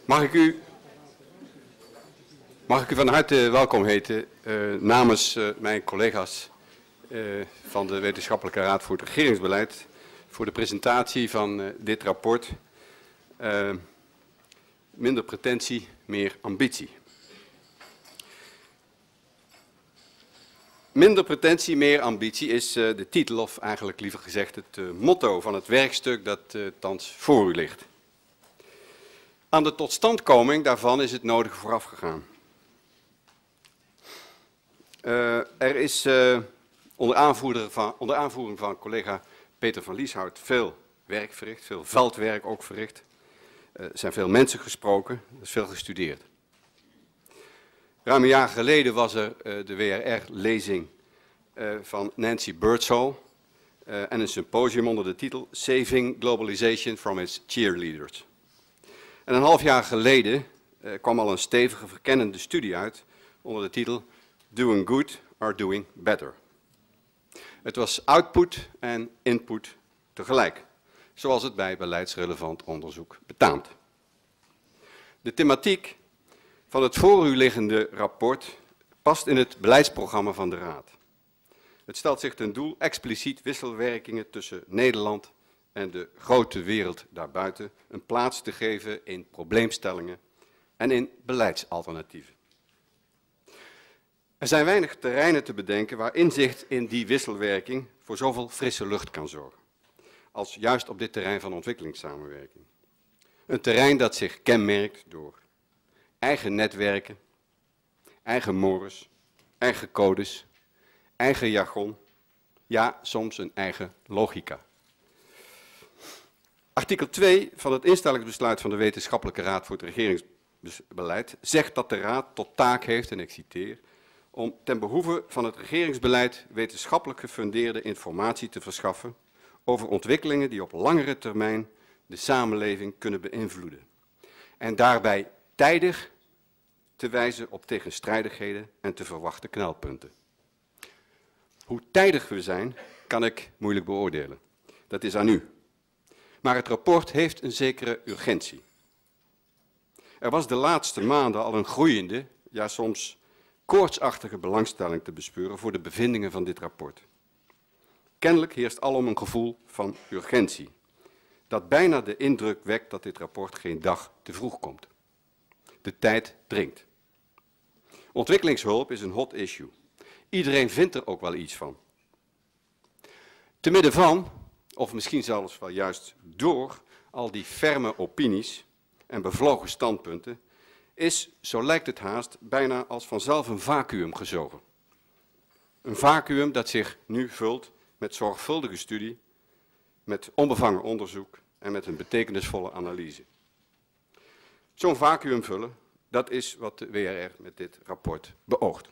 Mag ik u van harte welkom heten namens mijn collega's van de Wetenschappelijke Raad voor het Regeringsbeleid voor de presentatie van dit rapport. Minder pretentie, meer ambitie. Minder pretentie, meer ambitie is de titel, of eigenlijk liever gezegd het motto van het werkstuk dat thans voor u ligt. Aan de totstandkoming daarvan is het nodige vooraf gegaan. Er is onder aanvoering van collega Peter van Lieshout veel werk verricht, veel veldwerk ook verricht. Er zijn veel mensen gesproken, er is veel gestudeerd. Ruim een jaar geleden was er de WRR-lezing van Nancy Birdsall en een symposium onder de titel Saving Globalization from its Cheerleaders. En een half jaar geleden kwam al een stevige verkennende studie uit onder de titel Doing Good or Doing Better. Het was output en input tegelijk, zoals het bij beleidsrelevant onderzoek betaamt. De thematiek van het voor u liggende rapport past in het beleidsprogramma van de Raad. Het stelt zich ten doel expliciet wisselwerkingen tussen Nederland en de grote wereld daarbuiten een plaats te geven in probleemstellingen en in beleidsalternatieven. Er zijn weinig terreinen te bedenken waar inzicht in die wisselwerking voor zoveel frisse lucht kan zorgen, als juist op dit terrein van ontwikkelingssamenwerking. Een terrein dat zich kenmerkt door eigen netwerken, eigen mores, eigen codes, eigen jargon, ja, soms een eigen logica. Artikel 2 van het instellingsbesluit van de Wetenschappelijke Raad voor het Regeringsbeleid zegt dat de Raad tot taak heeft, en ik citeer, om ten behoeve van het regeringsbeleid wetenschappelijk gefundeerde informatie te verschaffen over ontwikkelingen die op langere termijn de samenleving kunnen beïnvloeden. En daarbij tijdig te wijzen op tegenstrijdigheden en te verwachten knelpunten. Hoe tijdig we zijn, kan ik moeilijk beoordelen. Dat is aan u. Maar het rapport heeft een zekere urgentie. Er was de laatste maanden al een groeiende, ja soms koortsachtige belangstelling te bespeuren voor de bevindingen van dit rapport. Kennelijk heerst alom een gevoel van urgentie, dat bijna de indruk wekt dat dit rapport geen dag te vroeg komt. De tijd dringt. Ontwikkelingshulp is een hot issue. Iedereen vindt er ook wel iets van. Te midden van, of misschien zelfs wel juist door, al die ferme opinies en bevlogen standpunten, is, zo lijkt het haast, bijna als vanzelf een vacuüm gezogen. Een vacuüm dat zich nu vult met zorgvuldige studie, met onbevangen onderzoek en met een betekenisvolle analyse. Zo'n vacuüm vullen, dat is wat de WRR met dit rapport beoogt.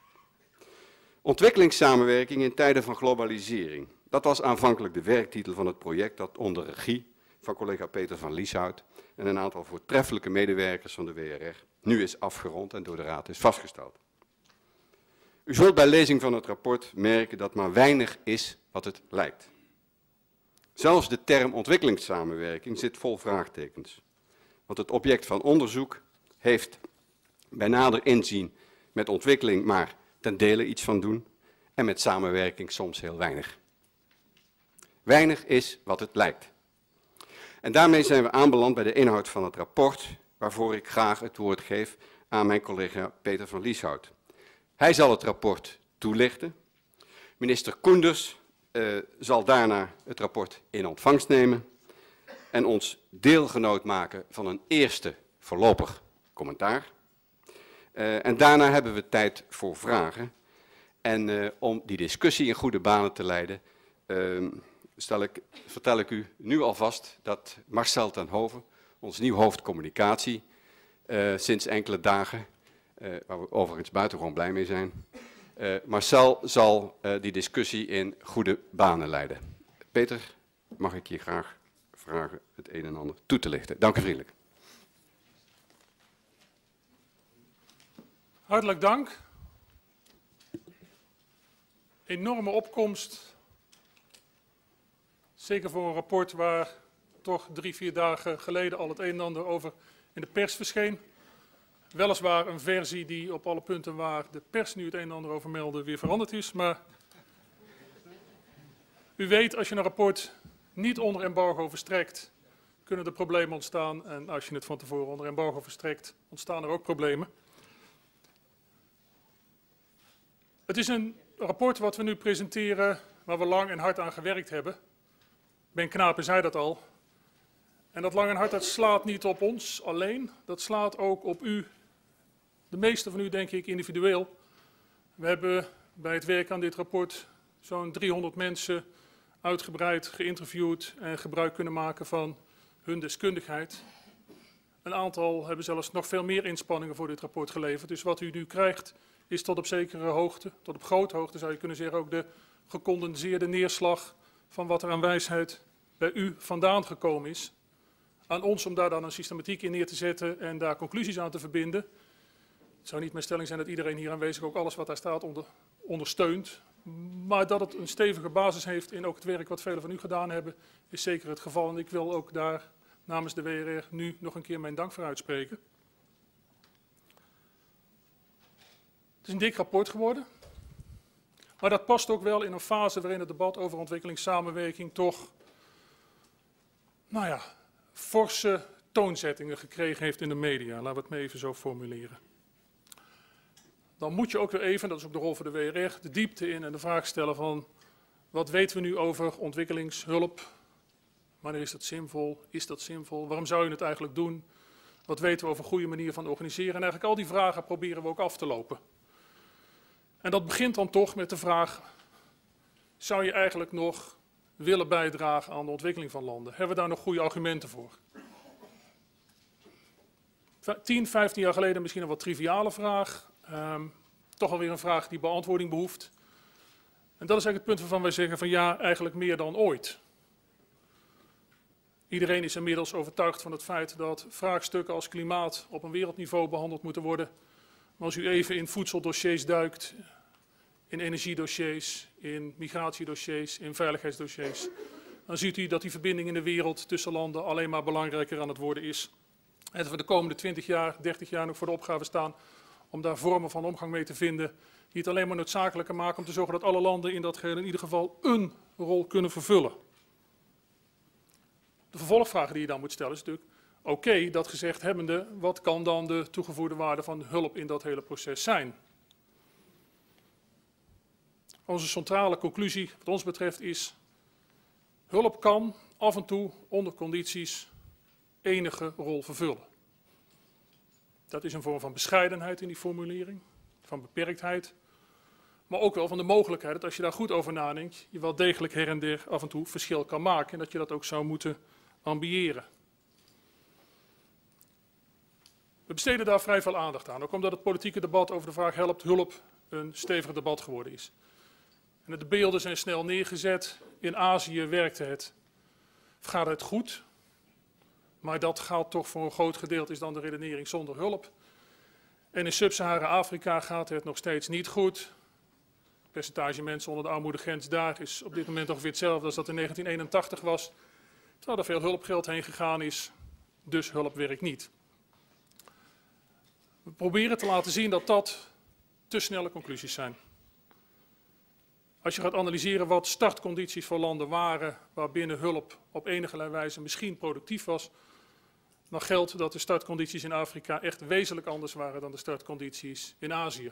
Ontwikkelingssamenwerking in tijden van globalisering. Dat was aanvankelijk de werktitel van het project dat onder regie van collega Peter van Lieshout en een aantal voortreffelijke medewerkers van de WRR nu is afgerond en door de Raad is vastgesteld. U zult bij lezing van het rapport merken dat maar weinig is wat het lijkt. Zelfs de term ontwikkelingssamenwerking zit vol vraagtekens. Want het object van onderzoek heeft bij nader inzien met ontwikkeling maar ten dele iets van doen en met samenwerking soms heel weinig. Weinig is wat het lijkt. En daarmee zijn we aanbeland bij de inhoud van het rapport, waarvoor ik graag het woord geef aan mijn collega Peter van Lieshout. Hij zal het rapport toelichten. Minister Koenders zal daarna het rapport in ontvangst nemen en ons deelgenoot maken van een eerste voorlopig commentaar. En daarna hebben we tijd voor vragen. En om die discussie in goede banen te leiden, vertel ik u nu alvast dat Marcel ten Hove, ons nieuw hoofd communicatie, sinds enkele dagen, waar we overigens buitengewoon blij mee zijn, Marcel zal die discussie in goede banen leiden. Peter, mag ik je graag vragen het een en ander toe te lichten. Dank u vriendelijk. Hartelijk dank. Enorme opkomst. Zeker voor een rapport waar toch 3-4 dagen geleden al het een en ander over in de pers verscheen. Weliswaar een versie die op alle punten waar de pers nu het een en ander over meldde weer veranderd is. Maar u weet, als je een rapport niet onder embargo verstrekt, kunnen er problemen ontstaan. En als je het van tevoren onder embargo verstrekt, ontstaan er ook problemen. Het is een rapport wat we nu presenteren, waar we lang en hard aan gewerkt hebben. Ben Knapen zei dat al. En dat lang en hard, dat slaat niet op ons alleen. Dat slaat ook op u. De meeste van u, denk ik, individueel. We hebben bij het werk aan dit rapport zo'n 300 mensen uitgebreid geïnterviewd en gebruik kunnen maken van hun deskundigheid. Een aantal hebben zelfs nog veel meer inspanningen voor dit rapport geleverd. Dus wat u nu krijgt is tot op zekere hoogte, tot op grote hoogte zou je kunnen zeggen, ook de gecondenseerde neerslag van wat er aan wijsheid bij u vandaan gekomen is. Aan ons om daar dan een systematiek in neer te zetten en daar conclusies aan te verbinden. Het zou niet mijn stelling zijn dat iedereen hier aanwezig ook alles wat daar staat ondersteunt. Maar dat het een stevige basis heeft in ook het werk wat velen van u gedaan hebben, is zeker het geval. En ik wil ook daar namens de WRR nu nog een keer mijn dank voor uitspreken. Het is een dik rapport geworden. Maar dat past ook wel in een fase waarin het debat over ontwikkelingssamenwerking toch, nou ja, forse toonzettingen gekregen heeft in de media. Laten we het maar even zo formuleren. Dan moet je ook weer even, dat is ook de rol van de WRR, de diepte in en de vraag stellen van wat weten we nu over ontwikkelingshulp? Wanneer is dat zinvol? Is dat zinvol? Waarom zou je het eigenlijk doen? Wat weten we over een goede manier van organiseren? En eigenlijk al die vragen proberen we ook af te lopen. En dat begint dan toch met de vraag, zou je eigenlijk nog willen bijdragen aan de ontwikkeling van landen? Hebben we daar nog goede argumenten voor? 10, 15 jaar geleden misschien een wat triviale vraag. Toch alweer een vraag die beantwoording behoeft. En dat is eigenlijk het punt waarvan wij zeggen van ja, eigenlijk meer dan ooit. Iedereen is inmiddels overtuigd van het feit dat vraagstukken als klimaat op een wereldniveau behandeld moeten worden. Maar als u even in voedseldossiers duikt, in energiedossiers, in migratiedossiers, in veiligheidsdossiers, dan ziet u dat die verbinding in de wereld tussen landen alleen maar belangrijker aan het worden is. En dat we de komende 20 jaar, 30 jaar nog voor de opgave staan om daar vormen van omgang mee te vinden die het alleen maar noodzakelijker maken om te zorgen dat alle landen in dat geheel in ieder geval een rol kunnen vervullen. De vervolgvraag die je dan moet stellen is natuurlijk, oké, dat gezegd hebbende, wat kan dan de toegevoegde waarde van hulp in dat hele proces zijn? Onze centrale conclusie wat ons betreft is, hulp kan af en toe onder condities enige rol vervullen. Dat is een vorm van bescheidenheid in die formulering, van beperktheid, maar ook wel van de mogelijkheid dat als je daar goed over nadenkt, je wel degelijk her en der af en toe verschil kan maken en dat je dat ook zou moeten ambiëren. We besteden daar vrij veel aandacht aan, ook omdat het politieke debat over de vraag helpt hulp een stevig debat geworden is. En de beelden zijn snel neergezet, in Azië werkte het, of gaat het goed, maar dat gaat toch voor een groot gedeelte is dan de redenering zonder hulp. En in Sub-Sahara-Afrika gaat het nog steeds niet goed. Het percentage mensen onder de armoedegrens daar is op dit moment ongeveer hetzelfde als dat in 1981 was. Terwijl er veel hulpgeld heen gegaan is, dus hulp werkt niet. We proberen te laten zien dat dat te snelle conclusies zijn. Als je gaat analyseren wat startcondities voor landen waren waarbinnen hulp op enige wijze misschien productief was, dan geldt dat de startcondities in Afrika echt wezenlijk anders waren dan de startcondities in Azië.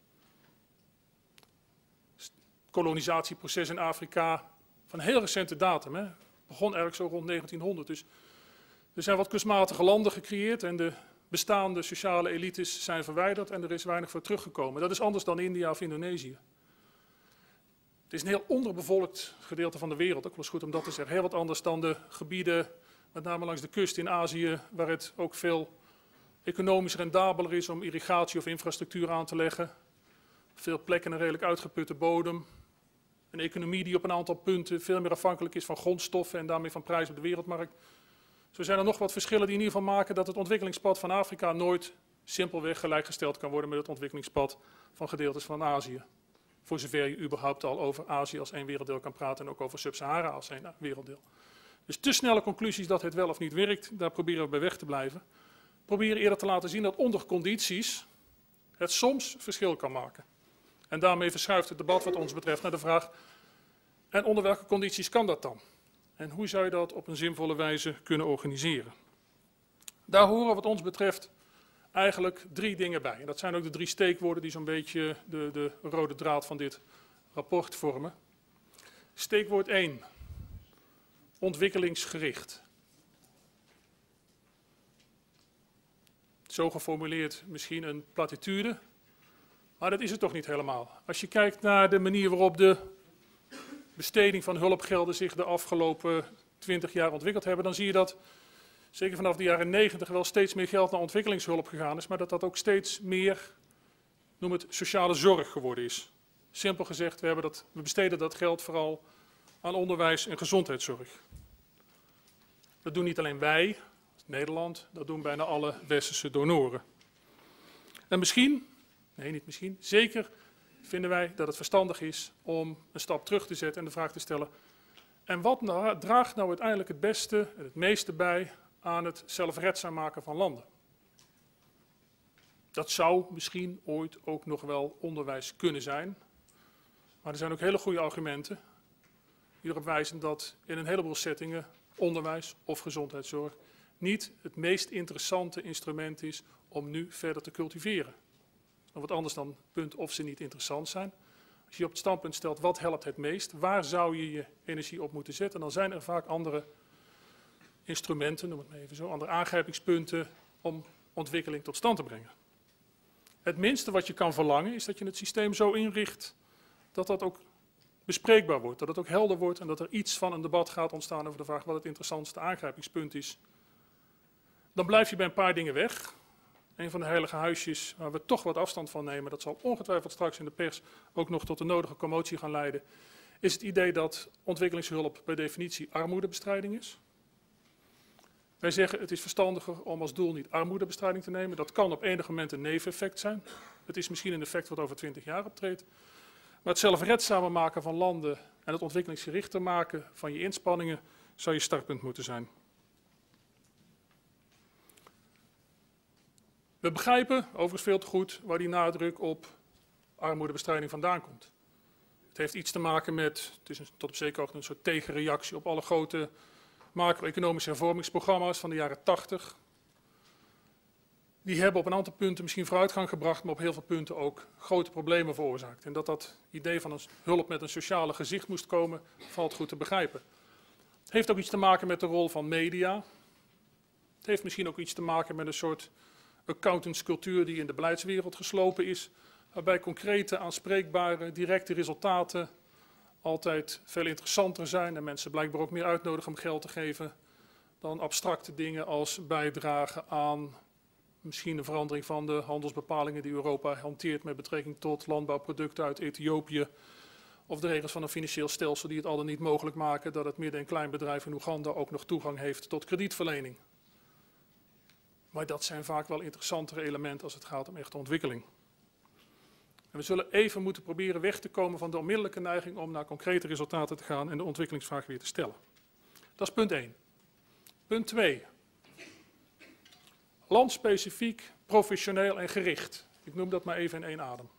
Het kolonisatieproces in Afrika van heel recente datum, begon eigenlijk zo rond 1900. Dus er zijn wat kunstmatige landen gecreëerd en de bestaande sociale elites zijn verwijderd en er is weinig voor teruggekomen. Dat is anders dan India of Indonesië. Het is een heel onderbevolkt gedeelte van de wereld, ook wel eens goed om dat te zeggen. Heel wat anders dan de gebieden, met name langs de kust in Azië, waar het ook veel economisch rendabeler is om irrigatie of infrastructuur aan te leggen. Veel plekken een redelijk uitgeputte bodem. Een economie die op een aantal punten veel meer afhankelijk is van grondstoffen en daarmee van prijs op de wereldmarkt. Zo zijn er nog wat verschillen die in ieder geval maken dat het ontwikkelingspad van Afrika nooit simpelweg gelijkgesteld kan worden met het ontwikkelingspad van gedeeltes van Azië. Voor zover je überhaupt al over Azië als één werelddeel kan praten en ook over Sub-Sahara als één werelddeel. Dus te snelle conclusies dat het wel of niet werkt, daar proberen we bij weg te blijven. proberen eerder te laten zien dat onder condities het soms verschil kan maken. En daarmee verschuift het debat wat ons betreft naar de vraag, en onder welke condities kan dat dan? En hoe zou je dat op een zinvolle wijze kunnen organiseren? Daar horen wat ons betreft eigenlijk 3 dingen bij. En dat zijn ook de 3 steekwoorden die zo'n beetje de rode draad van dit rapport vormen. Steekwoord 1, ontwikkelingsgericht. Zo geformuleerd misschien een platitude, maar dat is het toch niet helemaal. Als je kijkt naar de manier waarop de besteding van hulpgelden zich de afgelopen 20 jaar ontwikkeld hebben, dan zie je dat zeker vanaf de jaren 90 wel steeds meer geld naar ontwikkelingshulp gegaan is, maar dat dat ook steeds meer, noem het, sociale zorg geworden is. Simpel gezegd, we besteden dat geld vooral aan onderwijs en gezondheidszorg. Dat doen niet alleen wij, Nederland, dat doen bijna alle westerse donoren. En zeker vinden wij dat het verstandig is om een stap terug te zetten en de vraag te stellen, en wat draagt nou uiteindelijk het beste en het meeste bij aan het zelfredzaam maken van landen? Dat zou misschien ooit ook nog wel onderwijs kunnen zijn, maar er zijn ook hele goede argumenten die erop wijzen dat in een heleboel settingen onderwijs of gezondheidszorg niet het meest interessante instrument is om nu verder te cultiveren. Nog wat anders dan punt of ze niet interessant zijn. Als je op het standpunt stelt wat helpt het meest, waar zou je je energie op moeten zetten, dan zijn er vaak andere instrumenten, noem het maar even zo, andere aangrijpingspunten om ontwikkeling tot stand te brengen. Het minste wat je kan verlangen is dat je het systeem zo inricht dat dat ook bespreekbaar wordt, dat het ook helder wordt en dat er iets van een debat gaat ontstaan over de vraag wat het interessantste aangrijpingspunt is. Dan blijf je bij een paar dingen weg. Een van de heilige huisjes waar we toch wat afstand van nemen, dat zal ongetwijfeld straks in de pers ook nog tot de nodige commotie gaan leiden, is het idee dat ontwikkelingshulp per definitie armoedebestrijding is. Wij zeggen het is verstandiger om als doel niet armoedebestrijding te nemen. Dat kan op enig moment een neveneffect zijn. Het is misschien een effect wat over 20 jaar optreedt. Maar het zelfredzamer maken van landen en het ontwikkelingsgerichter maken van je inspanningen zou je startpunt moeten zijn. We begrijpen overigens veel te goed waar die nadruk op armoedebestrijding vandaan komt. Het heeft iets te maken met, het is tot op zekere hoogte een soort tegenreactie op alle grote macro-economische hervormingsprogramma's van de jaren 80. Die hebben op een aantal punten misschien vooruitgang gebracht, maar op heel veel punten ook grote problemen veroorzaakt. En dat idee van een hulp met een sociale gezicht moest komen, valt goed te begrijpen. Het heeft ook iets te maken met de rol van media. Het heeft misschien ook iets te maken met een soort accountantscultuur die in de beleidswereld geslopen is, waarbij concrete, aanspreekbare, directe resultaten altijd veel interessanter zijn en mensen blijkbaar ook meer uitnodigen om geld te geven dan abstracte dingen als bijdragen aan misschien een verandering van de handelsbepalingen die Europa hanteert met betrekking tot landbouwproducten uit Ethiopië of de regels van een financieel stelsel die het al dan niet mogelijk maken dat het midden- en kleinbedrijf in Oeganda ook nog toegang heeft tot kredietverlening. Maar dat zijn vaak wel interessantere elementen als het gaat om echte ontwikkeling. En we zullen even moeten proberen weg te komen van de onmiddellijke neiging om naar concrete resultaten te gaan en de ontwikkelingsvraag weer te stellen. Dat is punt 1. Punt 2. Landspecifiek, professioneel en gericht. Ik noem dat maar even in één adem.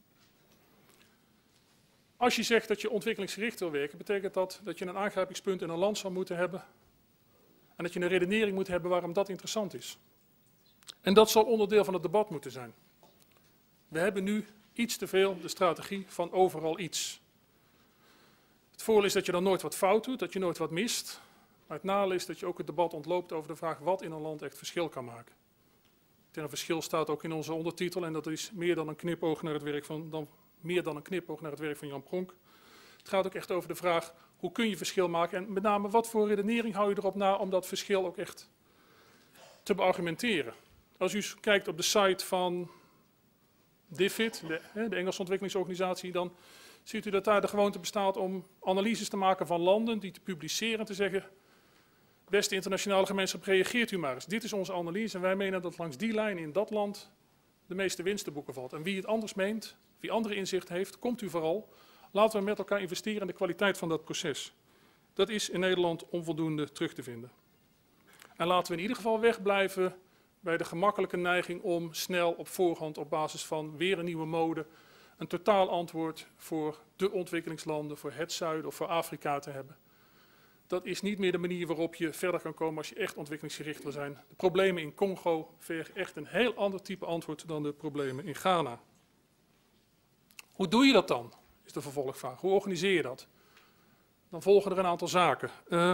Als je zegt dat je ontwikkelingsgericht wil werken, betekent dat dat je een aangrijpingspunt in een land zal moeten hebben en dat je een redenering moet hebben waarom dat interessant is. En dat zal onderdeel van het debat moeten zijn. We hebben nu iets te veel de strategie van overal iets. Het voordeel is dat je dan nooit wat fout doet, dat je nooit wat mist. Maar het nadeel is dat je ook het debat ontloopt over de vraag wat in een land echt verschil kan maken. Ten verschil staat ook in onze ondertitel en dat is meer dan een knipoog naar het werk van Jan Pronk. Het gaat ook echt over de vraag hoe kun je verschil maken en met name wat voor redenering hou je erop na om dat verschil ook echt te beargumenteren. Als u kijkt op de site van DFID, de Engelse ontwikkelingsorganisatie, dan ziet u dat daar de gewoonte bestaat om analyses te maken van landen, die te publiceren en te zeggen, beste internationale gemeenschap, reageert u maar eens. Dit is onze analyse en wij menen dat langs die lijn in dat land de meeste winst te boeken valt. En wie het anders meent, wie andere inzicht heeft, komt u vooral. Laten we met elkaar investeren in de kwaliteit van dat proces. Dat is in Nederland onvoldoende terug te vinden. En laten we in ieder geval wegblijven bij de gemakkelijke neiging om snel op voorhand op basis van weer een nieuwe mode een totaal antwoord voor de ontwikkelingslanden, voor het zuiden of voor Afrika te hebben. Dat is niet meer de manier waarop je verder kan komen als je echt ontwikkelingsgericht wil zijn. De problemen in Congo vergen echt een heel ander type antwoord dan de problemen in Ghana. Hoe doe je dat dan, is de vervolgvraag. Hoe organiseer je dat? Dan volgen er een aantal zaken.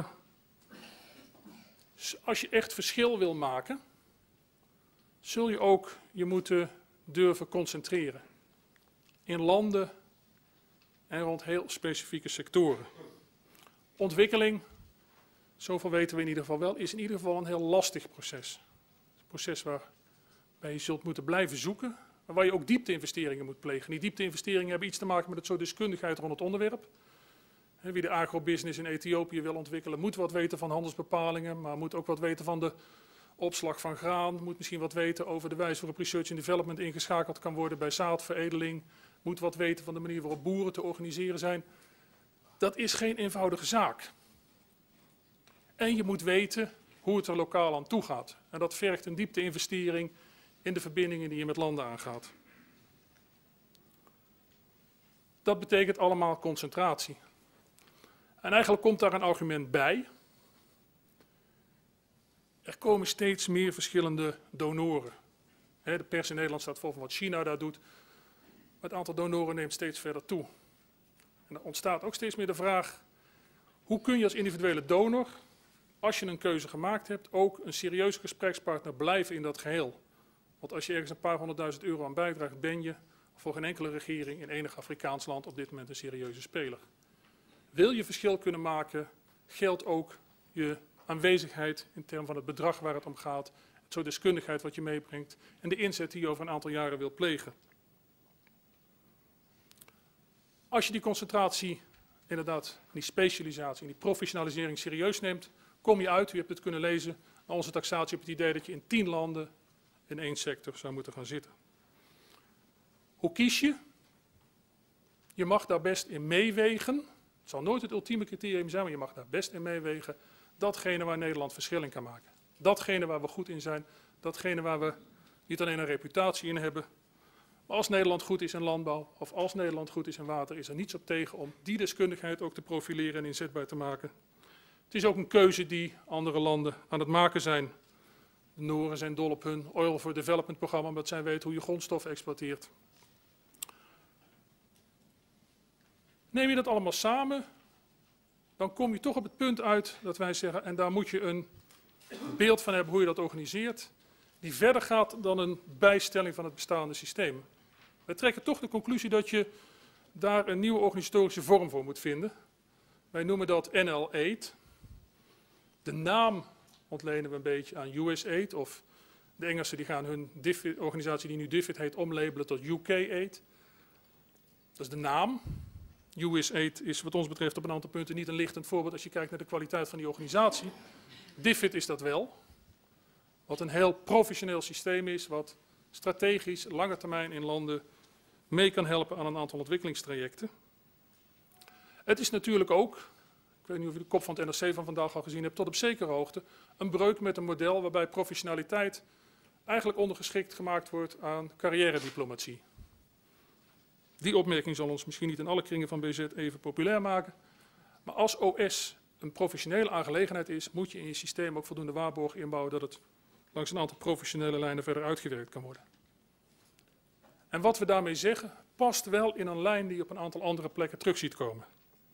Als je echt verschil wil maken, zul je ook je moeten durven concentreren. In landen en rond heel specifieke sectoren. Ontwikkeling, zoveel weten we in ieder geval wel, is in ieder geval een heel lastig proces. Een proces waarbij je zult moeten blijven zoeken, maar waar je ook diepte-investeringen moet plegen. Die diepte-investeringen hebben iets te maken met het soort deskundigheid rond het onderwerp. Wie de agrobusiness in Ethiopië wil ontwikkelen, moet wat weten van handelsbepalingen, maar moet ook wat weten van de opslag van graan, moet misschien wat weten over de wijze waarop research and development ingeschakeld kan worden bij zaadveredeling, moet wat weten van de manier waarop boeren te organiseren zijn. Dat is geen eenvoudige zaak. En je moet weten hoe het er lokaal aan toe gaat. En dat vergt een diepte-investering in de verbindingen die je met landen aangaat. Dat betekent allemaal concentratie. En eigenlijk komt daar een argument bij. Er komen steeds meer verschillende donoren. De pers in Nederland staat vol van wat China daar doet. Maar het aantal donoren neemt steeds verder toe. En er ontstaat ook steeds meer de vraag, hoe kun je als individuele donor, als je een keuze gemaakt hebt, ook een serieuze gesprekspartner blijven in dat geheel? Want als je ergens een paar honderdduizend euro aan bijdraagt, ben je voor geen enkele regering in enig Afrikaans land op dit moment een serieuze speler. Wil je verschil kunnen maken, geldt ook je aanwezigheid in termen van het bedrag waar het om gaat, het soort deskundigheid wat je meebrengt en de inzet die je over een aantal jaren wil plegen. Als je die concentratie, inderdaad, die specialisatie en die professionalisering serieus neemt, kom je uit, u hebt het kunnen lezen, naar onze taxatie op het idee dat je in 10 landen in 1 sector zou moeten gaan zitten. Hoe kies je? Je mag daar best in meewegen. Het zal nooit het ultieme criterium zijn, maar je mag daar best in meewegen. Datgene waar Nederland verschil in kan maken. Datgene waar we goed in zijn. Datgene waar we niet alleen een reputatie in hebben. Maar als Nederland goed is in landbouw of als Nederland goed is in water, is er niets op tegen om die deskundigheid ook te profileren en inzetbaar te maken. Het is ook een keuze die andere landen aan het maken zijn. De Noren zijn dol op hun Oil for Development programma, omdat zij weten hoe je grondstoffen exploiteert. Neem je dat allemaal samen, dan kom je toch op het punt uit dat wij zeggen, en daar moet je een beeld van hebben hoe je dat organiseert, die verder gaat dan een bijstelling van het bestaande systeem. Wij trekken toch de conclusie dat je daar een nieuwe organisatorische vorm voor moet vinden. Wij noemen dat NL8. De naam ontlenen we een beetje aan USAID, of de Engelsen die gaan hun organisatie die nu DFID heet omlabelen tot UK-Aid. Dat is de naam. USAID is wat ons betreft op een aantal punten niet een lichtend voorbeeld als je kijkt naar de kwaliteit van die organisatie. DFID is dat wel. Wat een heel professioneel systeem is, wat strategisch, lange termijn in landen mee kan helpen aan een aantal ontwikkelingstrajecten. Het is natuurlijk ook, ik weet niet of u de kop van het NRC van vandaag al gezien hebt, tot op zekere hoogte een breuk met een model waarbij professionaliteit eigenlijk ondergeschikt gemaakt wordt aan carrière-diplomatie. Die opmerking zal ons misschien niet in alle kringen van BZ even populair maken. Maar als OS een professionele aangelegenheid is, moet je in je systeem ook voldoende waarborgen inbouwen dat het langs een aantal professionele lijnen verder uitgewerkt kan worden. En wat we daarmee zeggen, past wel in een lijn die je op een aantal andere plekken terug ziet komen.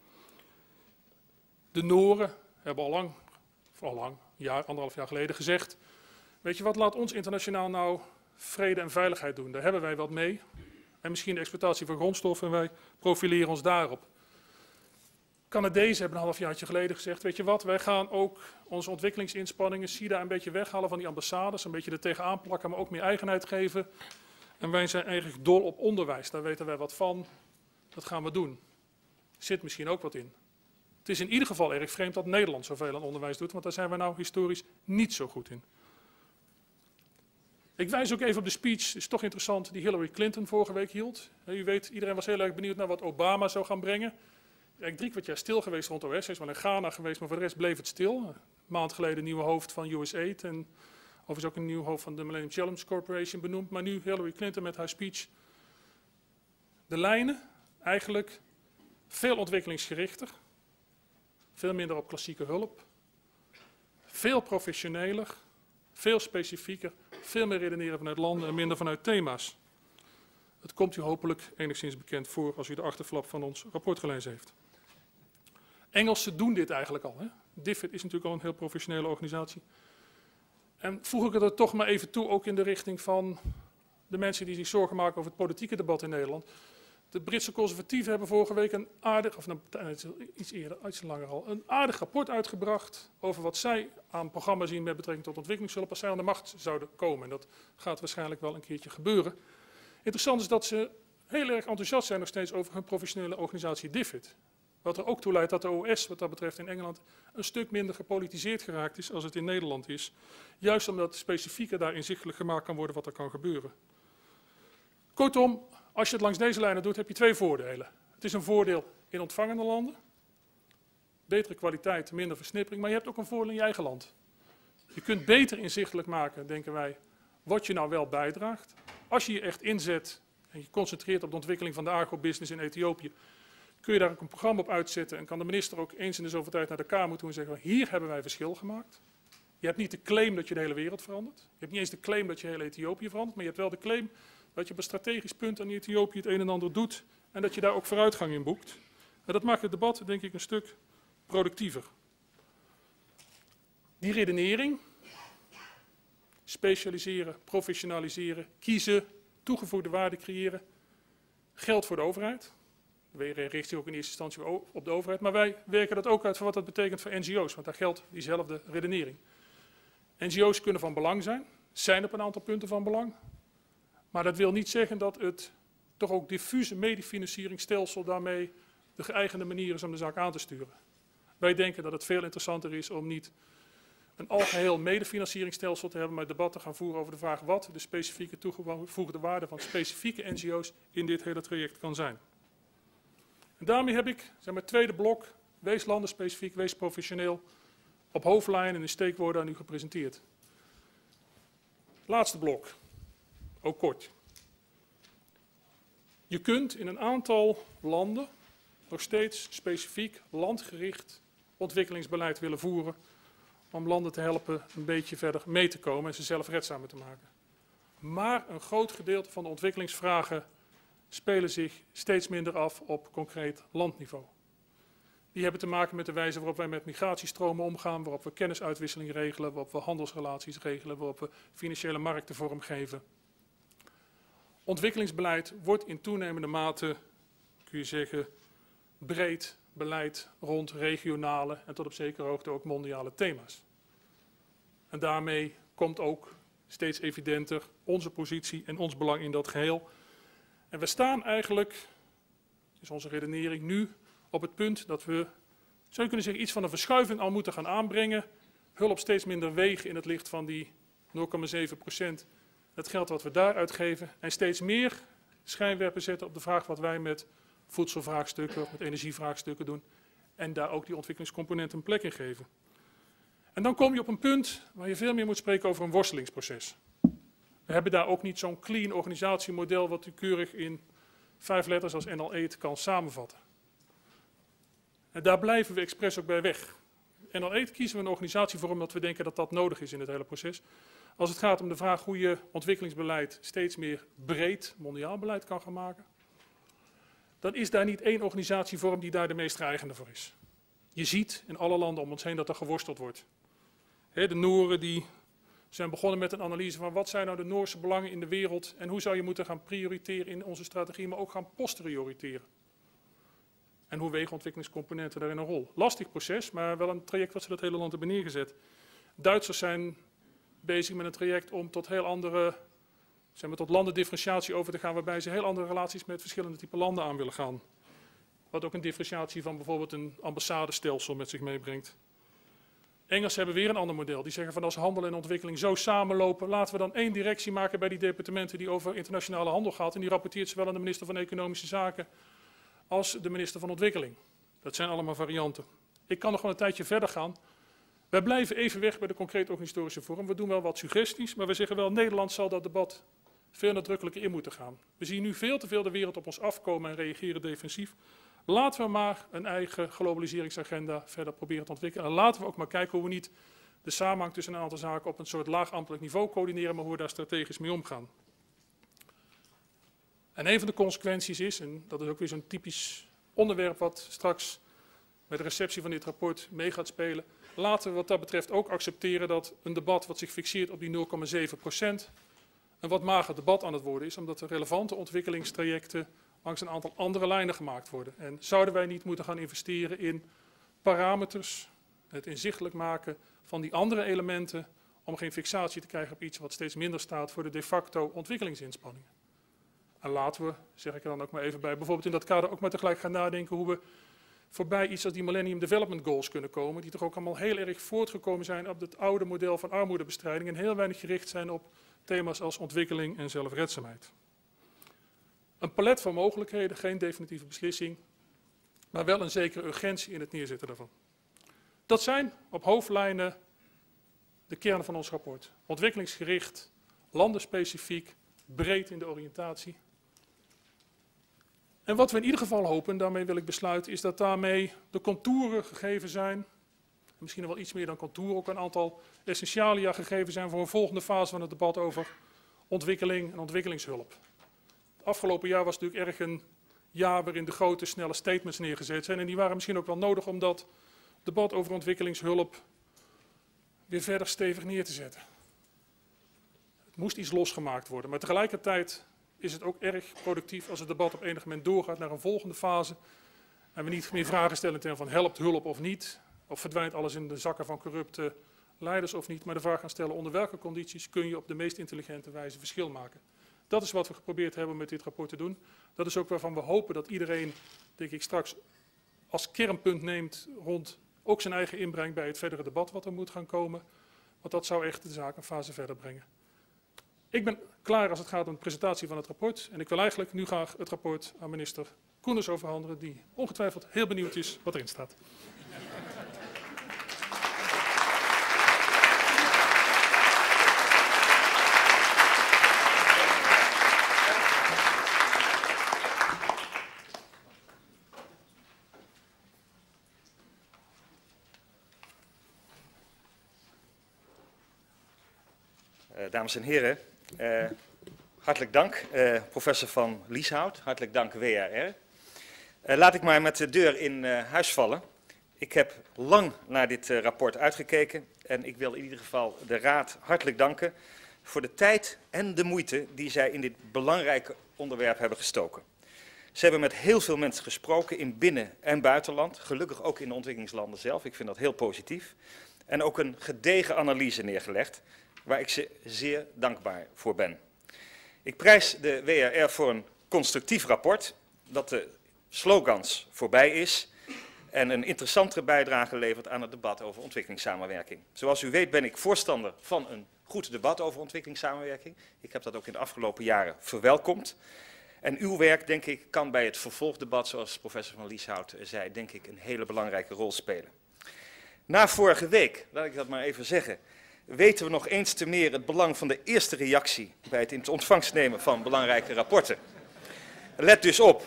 De Noren hebben al lang, anderhalf jaar geleden gezegd, weet je wat, laat ons internationaal nou vrede en veiligheid doen. Daar hebben wij wat mee. En misschien de exploitatie van grondstoffen en wij profileren ons daarop. Canadezen hebben een halfjaartje geleden gezegd, weet je wat, wij gaan ook onze ontwikkelingsinspanningen, SIDA, een beetje weghalen van die ambassades, een beetje er tegenaan plakken, maar ook meer eigenheid geven. En wij zijn eigenlijk dol op onderwijs, daar weten wij wat van, dat gaan we doen. Er zit misschien ook wat in. Het is in ieder geval erg vreemd dat Nederland zoveel aan onderwijs doet, want daar zijn we nou historisch niet zo goed in. Ik wijs ook even op de speech, het is toch interessant, die Hillary Clinton vorige week hield. U weet, iedereen was heel erg benieuwd naar wat Obama zou gaan brengen. Eigenlijk 3 jaar stil geweest rond OS, hij is wel in Ghana geweest, maar voor de rest bleef het stil. Een maand geleden nieuwe hoofd van USAID en Overigens ook een nieuw hoofd van de Millennium Challenge Corporation benoemd. Maar nu Hillary Clinton met haar speech. De lijnen eigenlijk veel ontwikkelingsgerichter. Veel minder op klassieke hulp. Veel professioneler. Veel specifieker. Veel meer redeneren vanuit landen en minder vanuit thema's. Het komt u hopelijk enigszins bekend voor als u de achterflap van ons rapport gelezen heeft. Engelsen doen dit eigenlijk al. Hè? DFID is natuurlijk al een heel professionele organisatie. En voeg ik er toch maar even toe, ook in de richting van de mensen die zich zorgen maken over het politieke debat in Nederland. De Britse conservatieven hebben vorige week een aardig, of iets eerder, iets langer al, een aardig rapport uitgebracht over wat zij aan programma's zien met betrekking tot ontwikkelingshulp als zij aan de macht zouden komen. En dat gaat waarschijnlijk wel een keertje gebeuren. Interessant is dat ze heel erg enthousiast zijn nog steeds over hun professionele organisatie DFID. Wat er ook toe leidt dat de OS wat dat betreft in Engeland een stuk minder gepolitiseerd geraakt is als het in Nederland is. Juist omdat specifieker daar inzichtelijk gemaakt kan worden wat er kan gebeuren. Kortom, als je het langs deze lijnen doet, heb je twee voordelen. Het is een voordeel in ontvangende landen. Betere kwaliteit, minder versnippering, maar je hebt ook een voordeel in je eigen land. Je kunt beter inzichtelijk maken, denken wij, wat je nou wel bijdraagt. Als je je echt inzet en je concentreert op de ontwikkeling van de agrobusiness in Ethiopië, kun je daar ook een programma op uitzetten en kan de minister ook eens in de zoveel tijd naar de Kamer toe en zeggen, hier hebben wij verschil gemaakt. Je hebt niet de claim dat je de hele wereld verandert. Je hebt niet eens de claim dat je heel Ethiopië verandert, maar je hebt wel de claim dat je op een strategisch punt aan Ethiopië het een en ander doet en dat je daar ook vooruitgang in boekt. En dat maakt het debat, denk ik, een stuk productiever. Die redenering, specialiseren, professionaliseren, kiezen, toegevoegde waarde creëren, geldt voor de overheid. De WRR richt zich ook in eerste instantie op de overheid, maar wij werken dat ook uit voor wat dat betekent voor NGO's, want daar geldt diezelfde redenering. NGO's kunnen van belang zijn op een aantal punten van belang, maar dat wil niet zeggen dat het toch ook diffuse medefinancieringsstelsel daarmee de geëigende manier is om de zaak aan te sturen. Wij denken dat het veel interessanter is om niet een algeheel medefinancieringsstelsel te hebben, maar debat te gaan voeren over de vraag wat de specifieke toegevoegde waarde van specifieke NGO's in dit hele traject kan zijn. En daarmee heb ik, zeg maar, het tweede blok, wees landenspecifiek, wees professioneel, op hoofdlijnen en in steekwoorden aan u gepresenteerd. Laatste blok, ook kort. Je kunt in een aantal landen nog steeds specifiek landgericht ontwikkelingsbeleid willen voeren om landen te helpen een beetje verder mee te komen en ze zelf redzamer te maken. Maar een groot gedeelte van de ontwikkelingsvragen spelen zich steeds minder af op concreet landniveau. Die hebben te maken met de wijze waarop wij met migratiestromen omgaan, waarop we kennisuitwisseling regelen, waarop we handelsrelaties regelen, waarop we financiële markten vormgeven. Ontwikkelingsbeleid wordt in toenemende mate, kun je zeggen, breed beleid rond regionale en tot op zekere hoogte ook mondiale thema's. En daarmee komt ook steeds evidenter onze positie en ons belang in dat geheel. En we staan eigenlijk, is onze redenering nu, op het punt dat we, zou je kunnen zeggen, iets van een verschuiving al moeten gaan aanbrengen. Hulp steeds minder wegen in het licht van die 0,7%. Het geld wat we daar uitgeven. En steeds meer schijnwerpen zetten op de vraag wat wij met voedselvraagstukken, met energievraagstukken doen. En daar ook die ontwikkelingscomponent een plek in geven. En dan kom je op een punt waar je veel meer moet spreken over een worstelingsproces. We hebben daar ook niet zo'n clean organisatiemodel wat u keurig in 5 letters als NL8 kan samenvatten. En daar blijven we expres ook bij weg. NL8 kiezen we een organisatievorm omdat we denken dat dat nodig is in het hele proces. Als het gaat om de vraag hoe je ontwikkelingsbeleid steeds meer breed mondiaal beleid kan gaan maken, dan is daar niet één organisatievorm die daar de meest geëigende voor is. Je ziet in alle landen om ons heen dat er geworsteld wordt. De Nooren die zijn begonnen met een analyse van wat zijn nou de Noorse belangen in de wereld en hoe zou je moeten gaan prioriteren in onze strategie, maar ook gaan posterioriteren. En hoe wegen ontwikkelingscomponenten daarin een rol? Lastig proces, maar wel een traject wat ze dat hele land hebben neergezet. Duitsers zijn bezig met een traject om tot heel andere, zeg maar, tot landendifferentiatie over te gaan, waarbij ze heel andere relaties met verschillende type landen aan willen gaan. Wat ook een differentiatie van bijvoorbeeld een ambassadestelsel met zich meebrengt. Engelsen hebben weer een ander model. Die zeggen van als handel en ontwikkeling zo samenlopen, laten we dan één directie maken bij die departementen die over internationale handel gaat. En die rapporteert zowel aan de minister van Economische Zaken als de minister van Ontwikkeling. Dat zijn allemaal varianten. Ik kan nog wel een tijdje verder gaan. Wij blijven even weg bij de concrete organisatorische vorm. We doen wel wat suggesties, maar we zeggen wel, Nederland zal dat debat veel nadrukkelijker in moeten gaan. We zien nu veel te veel de wereld op ons afkomen en reageren defensief. Laten we maar een eigen globaliseringsagenda verder proberen te ontwikkelen. En laten we ook maar kijken hoe we niet de samenhang tussen een aantal zaken op een soort laag ambtelijk niveau coördineren, maar hoe we daar strategisch mee omgaan. En een van de consequenties is, en dat is ook weer zo'n typisch onderwerp wat straks met de receptie van dit rapport mee gaat spelen, laten we wat dat betreft ook accepteren dat een debat wat zich fixeert op die 0,7% een wat mager debat aan het worden is, omdat er relevante ontwikkelingstrajecten langs een aantal andere lijnen gemaakt worden. En zouden wij niet moeten gaan investeren in parameters, het inzichtelijk maken van die andere elementen, om geen fixatie te krijgen op iets wat steeds minder staat voor de de facto ontwikkelingsinspanningen. En laten we, zeg ik er dan ook maar even bij, bijvoorbeeld in dat kader ook maar tegelijk gaan nadenken hoe we voorbij iets als die Millennium Development Goals kunnen komen, die toch ook allemaal heel erg voortgekomen zijn op het oude model van armoedebestrijding en heel weinig gericht zijn op thema's als ontwikkeling en zelfredzaamheid. Een palet van mogelijkheden, geen definitieve beslissing, maar wel een zekere urgentie in het neerzetten daarvan. Dat zijn op hoofdlijnen de kern van ons rapport. Ontwikkelingsgericht, landenspecifiek, breed in de oriëntatie. En wat we in ieder geval hopen, en daarmee wil ik besluiten, is dat daarmee de contouren gegeven zijn, misschien nog wel iets meer dan contouren, ook een aantal essentialia gegeven zijn voor een volgende fase van het debat over ontwikkeling en ontwikkelingshulp. Het afgelopen jaar was natuurlijk erg een jaar waarin de grote, snelle statements neergezet zijn. En die waren misschien ook wel nodig om dat debat over ontwikkelingshulp weer verder stevig neer te zetten. Het moest iets losgemaakt worden, maar tegelijkertijd is het ook erg productief als het debat op enig moment doorgaat naar een volgende fase. En we niet meer vragen stellen in termen van helpt hulp of niet, of verdwijnt alles in de zakken van corrupte leiders of niet, maar de vraag gaan stellen onder welke condities kun je op de meest intelligente wijze verschil maken. Dat is wat we geprobeerd hebben met dit rapport te doen. Dat is ook waarvan we hopen dat iedereen, denk ik, straks als kernpunt neemt rond ook zijn eigen inbreng bij het verdere debat wat er moet gaan komen. Want dat zou echt de zaak een fase verder brengen. Ik ben klaar als het gaat om de presentatie van het rapport. En ik wil eigenlijk nu graag het rapport aan minister Koenders overhandigen, die ongetwijfeld heel benieuwd is wat erin staat. Dames en heren, hartelijk dank professor Van Lieshout, hartelijk dank WRR. Laat ik maar met de deur in huis vallen. Ik heb lang naar dit rapport uitgekeken en ik wil in ieder geval de Raad hartelijk danken voor de tijd en de moeite die zij in dit belangrijke onderwerp hebben gestoken. Ze hebben met heel veel mensen gesproken in binnen- en buitenland, gelukkig ook in de ontwikkelingslanden zelf, ik vind dat heel positief. En ook een gedegen analyse neergelegd, waar ik ze zeer dankbaar voor ben. Ik prijs de WRR voor een constructief rapport, dat de slogans voorbij is en een interessantere bijdrage levert aan het debat over ontwikkelingssamenwerking. Zoals u weet ben ik voorstander van een goed debat over ontwikkelingssamenwerking. Ik heb dat ook in de afgelopen jaren verwelkomd. En uw werk, denk ik, kan bij het vervolgdebat, zoals professor Van Lieshout zei, denk ik een hele belangrijke rol spelen. Na vorige week, laat ik dat maar even zeggen, weten we nog eens te meer het belang van de eerste reactie bij het in ontvangst nemen van belangrijke rapporten. Let dus op,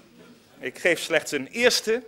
ik geef slechts een eerste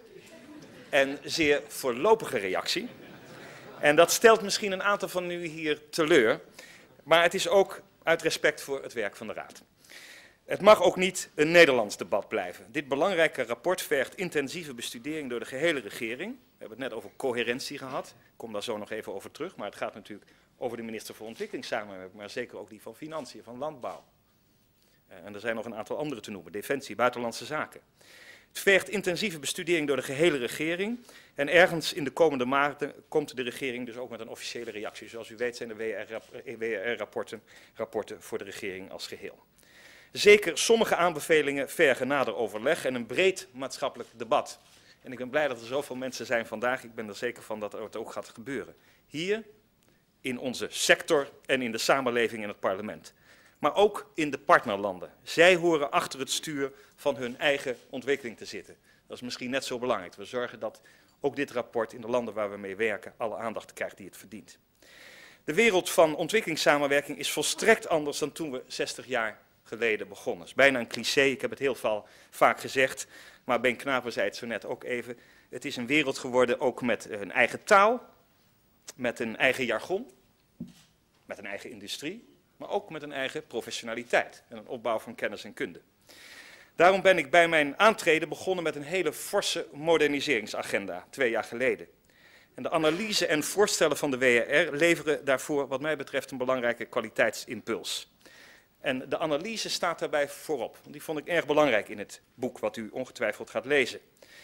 en zeer voorlopige reactie. En dat stelt misschien een aantal van u hier teleur, maar het is ook uit respect voor het werk van de Raad. Het mag ook niet een Nederlands debat blijven. Dit belangrijke rapport vergt intensieve bestudering door de gehele regering. We hebben het net over coherentie gehad, ik kom daar zo nog even over terug, maar het gaat natuurlijk over de minister voor Ontwikkelingssamenwerking, maar zeker ook die van Financiën, van Landbouw. En er zijn nog een aantal andere te noemen, Defensie, Buitenlandse Zaken. Het vergt intensieve bestudering door de gehele regering en ergens in de komende maanden komt de regering dus ook met een officiële reactie. Zoals u weet zijn de WRR-rapporten rapporten voor de regering als geheel. Zeker sommige aanbevelingen vergen nader overleg en een breed maatschappelijk debat. En ik ben blij dat er zoveel mensen zijn vandaag, ik ben er zeker van dat het ook gaat gebeuren. Hier, in onze sector en in de samenleving in het parlement. Maar ook in de partnerlanden. Zij horen achter het stuur van hun eigen ontwikkeling te zitten. Dat is misschien net zo belangrijk. We zorgen dat ook dit rapport in de landen waar we mee werken alle aandacht krijgt die het verdient. De wereld van ontwikkelingssamenwerking is volstrekt anders dan toen we 60 jaar geleden begonnen. Het is bijna een cliché, ik heb het heel vaak gezegd, maar Ben Knapen zei het zo net ook even. Het is een wereld geworden ook met een eigen taal, met een eigen jargon, met een eigen industrie, maar ook met een eigen professionaliteit en een opbouw van kennis en kunde. Daarom ben ik bij mijn aantreden begonnen met een hele forse moderniseringsagenda, 2 jaar geleden. En de analyse en voorstellen van de WRR leveren daarvoor wat mij betreft een belangrijke kwaliteitsimpuls. En de analyse staat daarbij voorop. Die vond ik erg belangrijk in het boek wat u ongetwijfeld gaat lezen.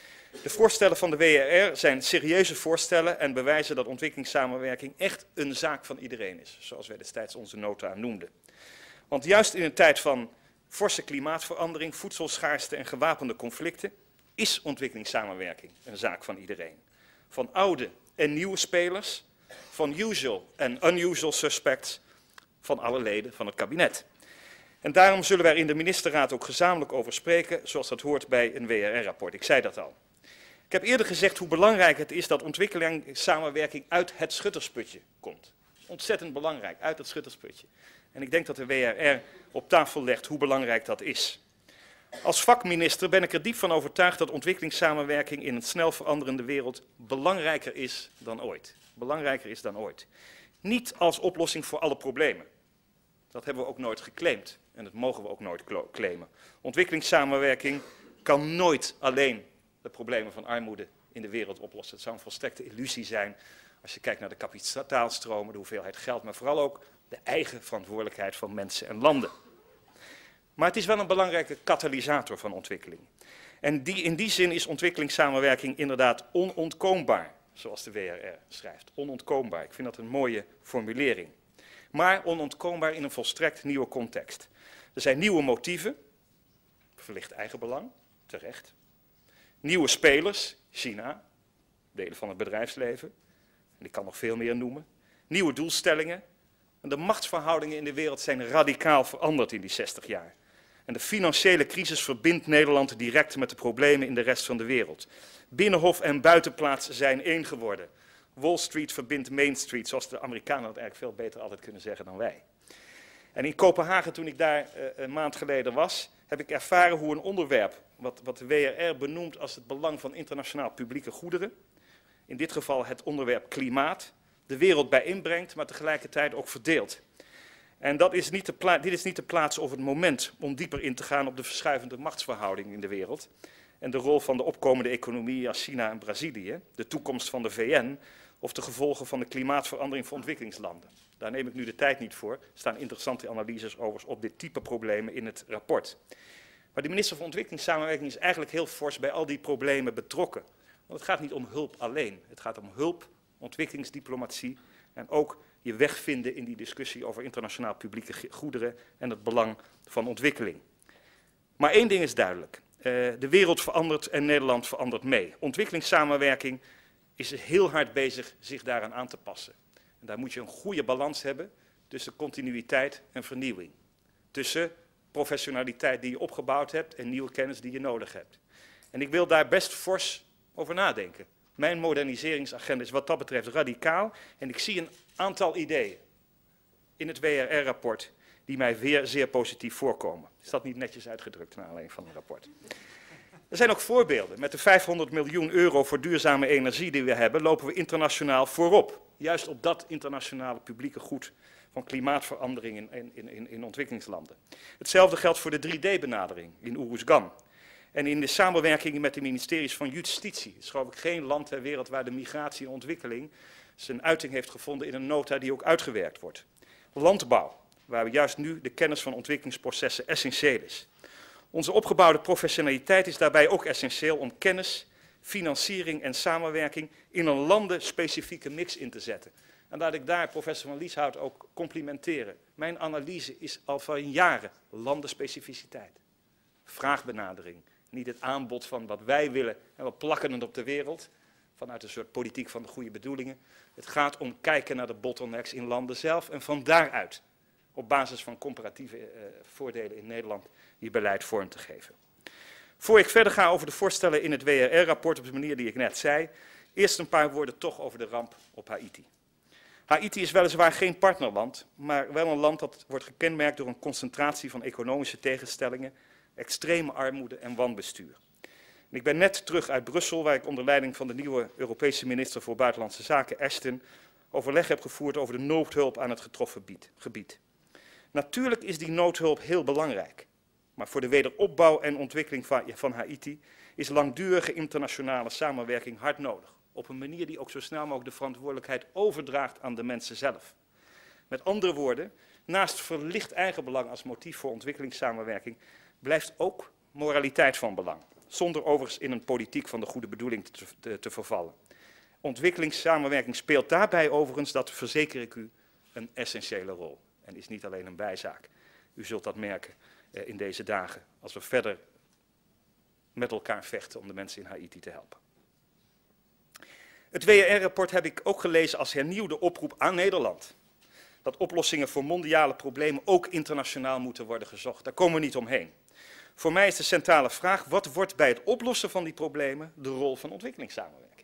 De voorstellen van de WRR zijn serieuze voorstellen en bewijzen dat ontwikkelingssamenwerking echt een zaak van iedereen is. Zoals wij destijds onze nota noemden. Want juist in een tijd van forse klimaatverandering, voedselschaarste en gewapende conflicten is ontwikkelingssamenwerking een zaak van iedereen. Van oude en nieuwe spelers, van usual en unusual suspects, van alle leden van het kabinet. En daarom zullen wij in de ministerraad ook gezamenlijk over spreken, zoals dat hoort bij een WRR-rapport. Ik zei dat al. Ik heb eerder gezegd hoe belangrijk het is dat ontwikkelingssamenwerking uit het schuttersputje komt. Ontzettend belangrijk, uit het schuttersputje. En ik denk dat de WRR op tafel legt hoe belangrijk dat is. Als vakminister ben ik er diep van overtuigd dat ontwikkelingssamenwerking in een snel veranderende wereld belangrijker is dan ooit. Belangrijker is dan ooit. Niet als oplossing voor alle problemen. Dat hebben we ook nooit geclaimd en dat mogen we ook nooit claimen. Ontwikkelingssamenwerking kan nooit alleen de problemen van armoede in de wereld oplossen. Het zou een volstrekte illusie zijn als je kijkt naar de kapitaalstromen, de hoeveelheid geld, maar vooral ook de eigen verantwoordelijkheid van mensen en landen. Maar het is wel een belangrijke katalysator van ontwikkeling. En in die zin is ontwikkelingssamenwerking inderdaad onontkoombaar, zoals de WRR schrijft. Onontkoombaar, ik vind dat een mooie formulering. Maar onontkoombaar in een volstrekt nieuwe context. Er zijn nieuwe motieven, verlicht eigenbelang, terecht. Nieuwe spelers, China, delen van het bedrijfsleven, en ik kan nog veel meer noemen. Nieuwe doelstellingen. En de machtsverhoudingen in de wereld zijn radicaal veranderd in die 60 jaar. En de financiële crisis verbindt Nederland direct met de problemen in de rest van de wereld. Binnenhof en buitenplaats zijn één geworden. Wall Street verbindt Main Street, zoals de Amerikanen dat eigenlijk veel beter altijd kunnen zeggen dan wij. En in Kopenhagen, toen ik daar een maand geleden was, heb ik ervaren hoe een onderwerp, wat de WRR benoemt als het belang van internationaal publieke goederen, in dit geval het onderwerp klimaat, de wereld bijeenbrengt, maar tegelijkertijd ook verdeelt. En dit is niet de plaats of het moment om dieper in te gaan op de verschuivende machtsverhouding in de wereld en de rol van de opkomende economieën als China en Brazilië, de toekomst van de VN of de gevolgen van de klimaatverandering voor ontwikkelingslanden. Daar neem ik nu de tijd niet voor. Er staan interessante analyses overigens op dit type problemen in het rapport. Maar de minister van Ontwikkelingssamenwerking is eigenlijk heel fors bij al die problemen betrokken. Want het gaat niet om hulp alleen. Het gaat om hulp, ontwikkelingsdiplomatie en ook je weg vinden in die discussie over internationaal publieke goederen en het belang van ontwikkeling. Maar één ding is duidelijk. De wereld verandert en Nederland verandert mee. Ontwikkelingssamenwerking is heel hard bezig zich daaraan aan te passen. En daar moet je een goede balans hebben tussen continuïteit en vernieuwing. Tussen professionaliteit die je opgebouwd hebt en nieuwe kennis die je nodig hebt. En ik wil daar best fors over nadenken. Mijn moderniseringsagenda is wat dat betreft radicaal en ik zie een aantal ideeën in het WRR-rapport die mij weer zeer positief voorkomen. Is dat niet netjes uitgedrukt naar aanleiding van het rapport? Er zijn ook voorbeelden. Met de 500 miljoen euro voor duurzame energie die we hebben, lopen we internationaal voorop. Juist op dat internationale publieke goed van klimaatverandering in ontwikkelingslanden. Hetzelfde geldt voor de 3D-benadering in Uruzgan. En in de samenwerking met de ministeries van Justitie. Er is geloof ik geen land ter wereld waar de migratie en ontwikkeling zijn uiting heeft gevonden in een nota die ook uitgewerkt wordt. Landbouw, waar juist nu de kennis van ontwikkelingsprocessen essentieel is. Onze opgebouwde professionaliteit is daarbij ook essentieel om kennis, financiering en samenwerking in een landenspecifieke mix in te zetten. En laat ik daar professor van Lieshout ook complimenteren. Mijn analyse is al van jaren landenspecificiteit. Vraagbenadering, niet het aanbod van wat wij willen en we plakken het op de wereld, vanuit een soort politiek van de goede bedoelingen. Het gaat om kijken naar de bottlenecks in landen zelf en van daaruit, op basis van comparatieve voordelen in Nederland, je beleid vorm te geven. Voor ik verder ga over de voorstellen in het WRR-rapport op de manier die ik net zei, Eerst een paar woorden toch over de ramp op Haïti. Haïti is weliswaar geen partnerland, maar wel een land dat wordt gekenmerkt door een concentratie van economische tegenstellingen, extreme armoede en wanbestuur. En ik ben net terug uit Brussel, waar ik onder leiding van de nieuwe Europese minister voor Buitenlandse Zaken, Ashton, overleg heb gevoerd over de noodhulp aan het getroffen gebied. Natuurlijk is die noodhulp heel belangrijk, maar voor de wederopbouw en ontwikkeling van Haïti is langdurige internationale samenwerking hard nodig. Op een manier die ook zo snel mogelijk de verantwoordelijkheid overdraagt aan de mensen zelf. Met andere woorden, naast verlicht eigenbelang als motief voor ontwikkelingssamenwerking, blijft ook moraliteit van belang. Zonder overigens in een politiek van de goede bedoeling te vervallen. Ontwikkelingssamenwerking speelt daarbij overigens, dat verzeker ik u, een essentiële rol. En is niet alleen een bijzaak. U zult dat merken in deze dagen, als we verder met elkaar vechten om de mensen in Haïti te helpen. Het WRR-rapport heb ik ook gelezen als hernieuwde oproep aan Nederland. Dat oplossingen voor mondiale problemen ook internationaal moeten worden gezocht. Daar komen we niet omheen. Voor mij is de centrale vraag, wat wordt bij het oplossen van die problemen de rol van ontwikkelingssamenwerking?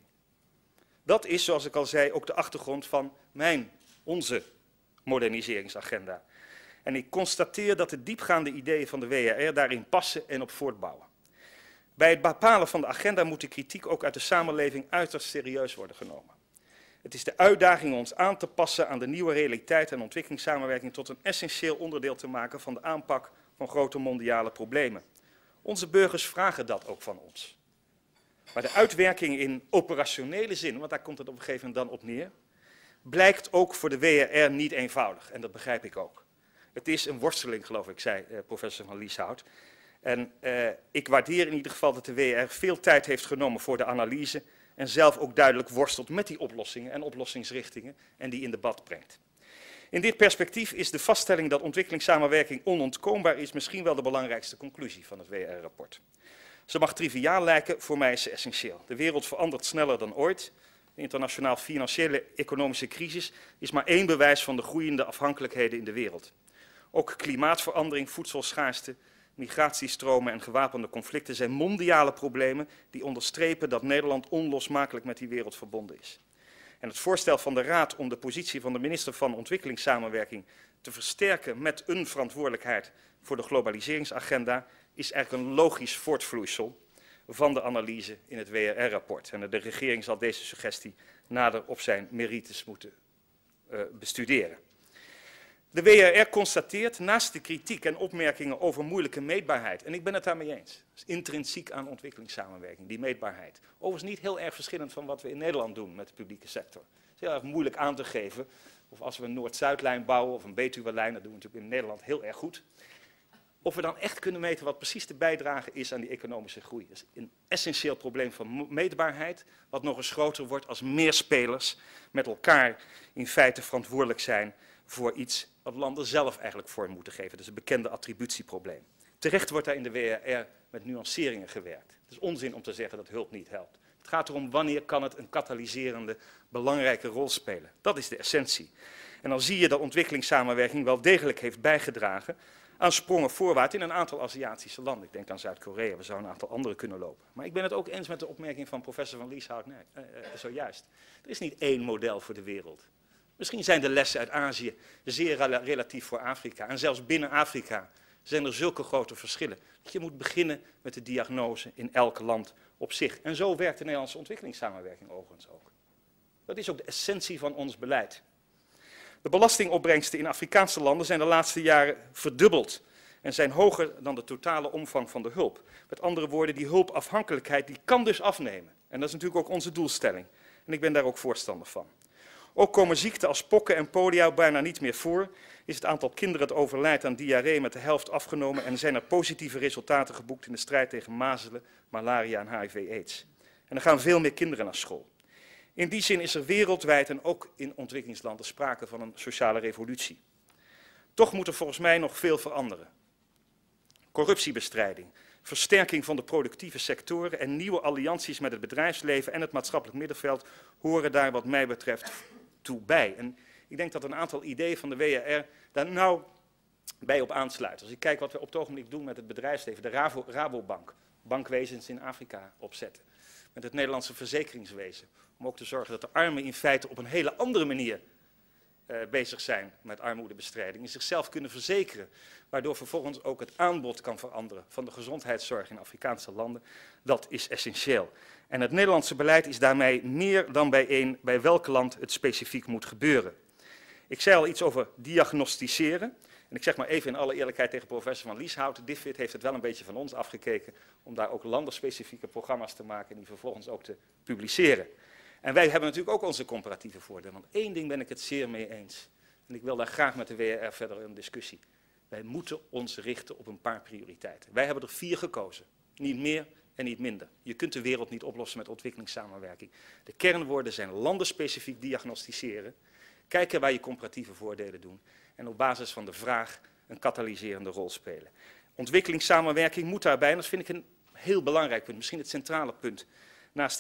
Dat is, zoals ik al zei, ook de achtergrond van onze moderniseringsagenda. En ik constateer dat de diepgaande ideeën van de WRR daarin passen en op voortbouwen. Bij het bepalen van de agenda moet de kritiek ook uit de samenleving uiterst serieus worden genomen. Het is de uitdaging ons aan te passen aan de nieuwe realiteit en ontwikkelingssamenwerking tot een essentieel onderdeel te maken van de aanpak van grote mondiale problemen. Onze burgers vragen dat ook van ons. Maar de uitwerking in operationele zin, want daar komt het op een gegeven moment dan op neer, blijkt ook voor de WRR niet eenvoudig. En dat begrijp ik ook. Het is een worsteling, geloof ik, zei professor van Lieshout. En ik waardeer in ieder geval dat de WRR veel tijd heeft genomen voor de analyse en zelf ook duidelijk worstelt met die oplossingen en oplossingsrichtingen en die in debat brengt. In dit perspectief is de vaststelling dat ontwikkelingssamenwerking onontkoombaar is misschien wel de belangrijkste conclusie van het WRR-rapport. Ze mag triviaal lijken, voor mij is ze essentieel. De wereld verandert sneller dan ooit. De internationaal financiële economische crisis is maar één bewijs van de groeiende afhankelijkheden in de wereld. Ook klimaatverandering, voedselschaarste, migratiestromen en gewapende conflicten zijn mondiale problemen die onderstrepen dat Nederland onlosmakelijk met die wereld verbonden is. En het voorstel van de Raad om de positie van de minister van Ontwikkelingssamenwerking te versterken met een verantwoordelijkheid voor de globaliseringsagenda is eigenlijk een logisch voortvloeisel van de analyse in het WRR-rapport. En de regering zal deze suggestie nader op zijn merites moeten bestuderen. De WRR constateert naast de kritiek en opmerkingen over moeilijke meetbaarheid, en ik ben het daarmee eens, dat is intrinsiek aan ontwikkelingssamenwerking, die meetbaarheid. Overigens niet heel erg verschillend van wat we in Nederland doen met de publieke sector. Het is heel erg moeilijk aan te geven, of als we een Noord-Zuidlijn bouwen of een Betuwe-lijn, dat doen we natuurlijk in Nederland heel erg goed, of we dan echt kunnen meten wat precies de bijdrage is aan die economische groei. Dat is een essentieel probleem van meetbaarheid, wat nog eens groter wordt als meer spelers met elkaar in feite verantwoordelijk zijn voor iets wat landen zelf eigenlijk vorm moeten geven. Dat is een bekende attributieprobleem. Terecht wordt daar in de WRR met nuanceringen gewerkt. Het is onzin om te zeggen dat hulp niet helpt. Het gaat erom wanneer kan het een katalyserende, belangrijke rol spelen. Dat is de essentie. En dan zie je dat ontwikkelingssamenwerking wel degelijk heeft bijgedragen aan sprongen voorwaarts in een aantal Aziatische landen. Ik denk aan Zuid-Korea, we zouden een aantal andere kunnen lopen. Maar ik ben het ook eens met de opmerking van professor van Lieshout zojuist. Er is niet één model voor de wereld. Misschien zijn de lessen uit Azië zeer relatief voor Afrika. En zelfs binnen Afrika zijn er zulke grote verschillen. Dat je moet beginnen met de diagnose in elk land op zich. En zo werkt de Nederlandse ontwikkelingssamenwerking overigens ook. Dat is ook de essentie van ons beleid. De belastingopbrengsten in Afrikaanse landen zijn de laatste jaren verdubbeld en zijn hoger dan de totale omvang van de hulp. Met andere woorden, die hulpafhankelijkheid die kan dus afnemen. En dat is natuurlijk ook onze doelstelling. En ik ben daar ook voorstander van. Ook komen ziekten als pokken en polio bijna niet meer voor. Is het aantal kinderen dat overlijdt aan diarree met de helft afgenomen en zijn er positieve resultaten geboekt in de strijd tegen mazelen, malaria en HIV/AIDS. En er gaan veel meer kinderen naar school. In die zin is er wereldwijd en ook in ontwikkelingslanden sprake van een sociale revolutie. Toch moet er volgens mij nog veel veranderen. Corruptiebestrijding, versterking van de productieve sectoren en nieuwe allianties met het bedrijfsleven en het maatschappelijk middenveld horen daar wat mij betreft toe bij. En ik denk dat een aantal ideeën van de WRR daar nou bij op aansluiten. Als ik kijk wat we op het ogenblik doen met het bedrijfsleven, de Rabobank, bankwezens in Afrika opzetten. met het Nederlandse verzekeringswezen. Om ook te zorgen dat de armen in feite op een hele andere manier bezig zijn met armoedebestrijding. En zichzelf kunnen verzekeren. Waardoor vervolgens ook het aanbod kan veranderen van de gezondheidszorg in Afrikaanse landen. Dat is essentieel. En het Nederlandse beleid is daarmee meer dan bij welk land het specifiek moet gebeuren. Ik zei al iets over diagnosticeren. En ik zeg maar even in alle eerlijkheid tegen professor Van Lieshout, DFID heeft het wel een beetje van ons afgekeken om daar ook landenspecifieke programma's te maken en die vervolgens ook te publiceren. En wij hebben natuurlijk ook onze comparatieve voordelen, want één ding ben ik het zeer mee eens. En ik wil daar graag met de WRR verder in discussie. Wij moeten ons richten op een paar prioriteiten. Wij hebben er 4 gekozen, niet meer en niet minder. Je kunt de wereld niet oplossen met ontwikkelingssamenwerking. De kernwoorden zijn landenspecifiek diagnosticeren, kijken waar je comparatieve voordelen doen en op basis van de vraag een katalyserende rol spelen. Ontwikkelingssamenwerking moet daarbij, en dat vind ik een heel belangrijk punt, misschien het centrale punt, naast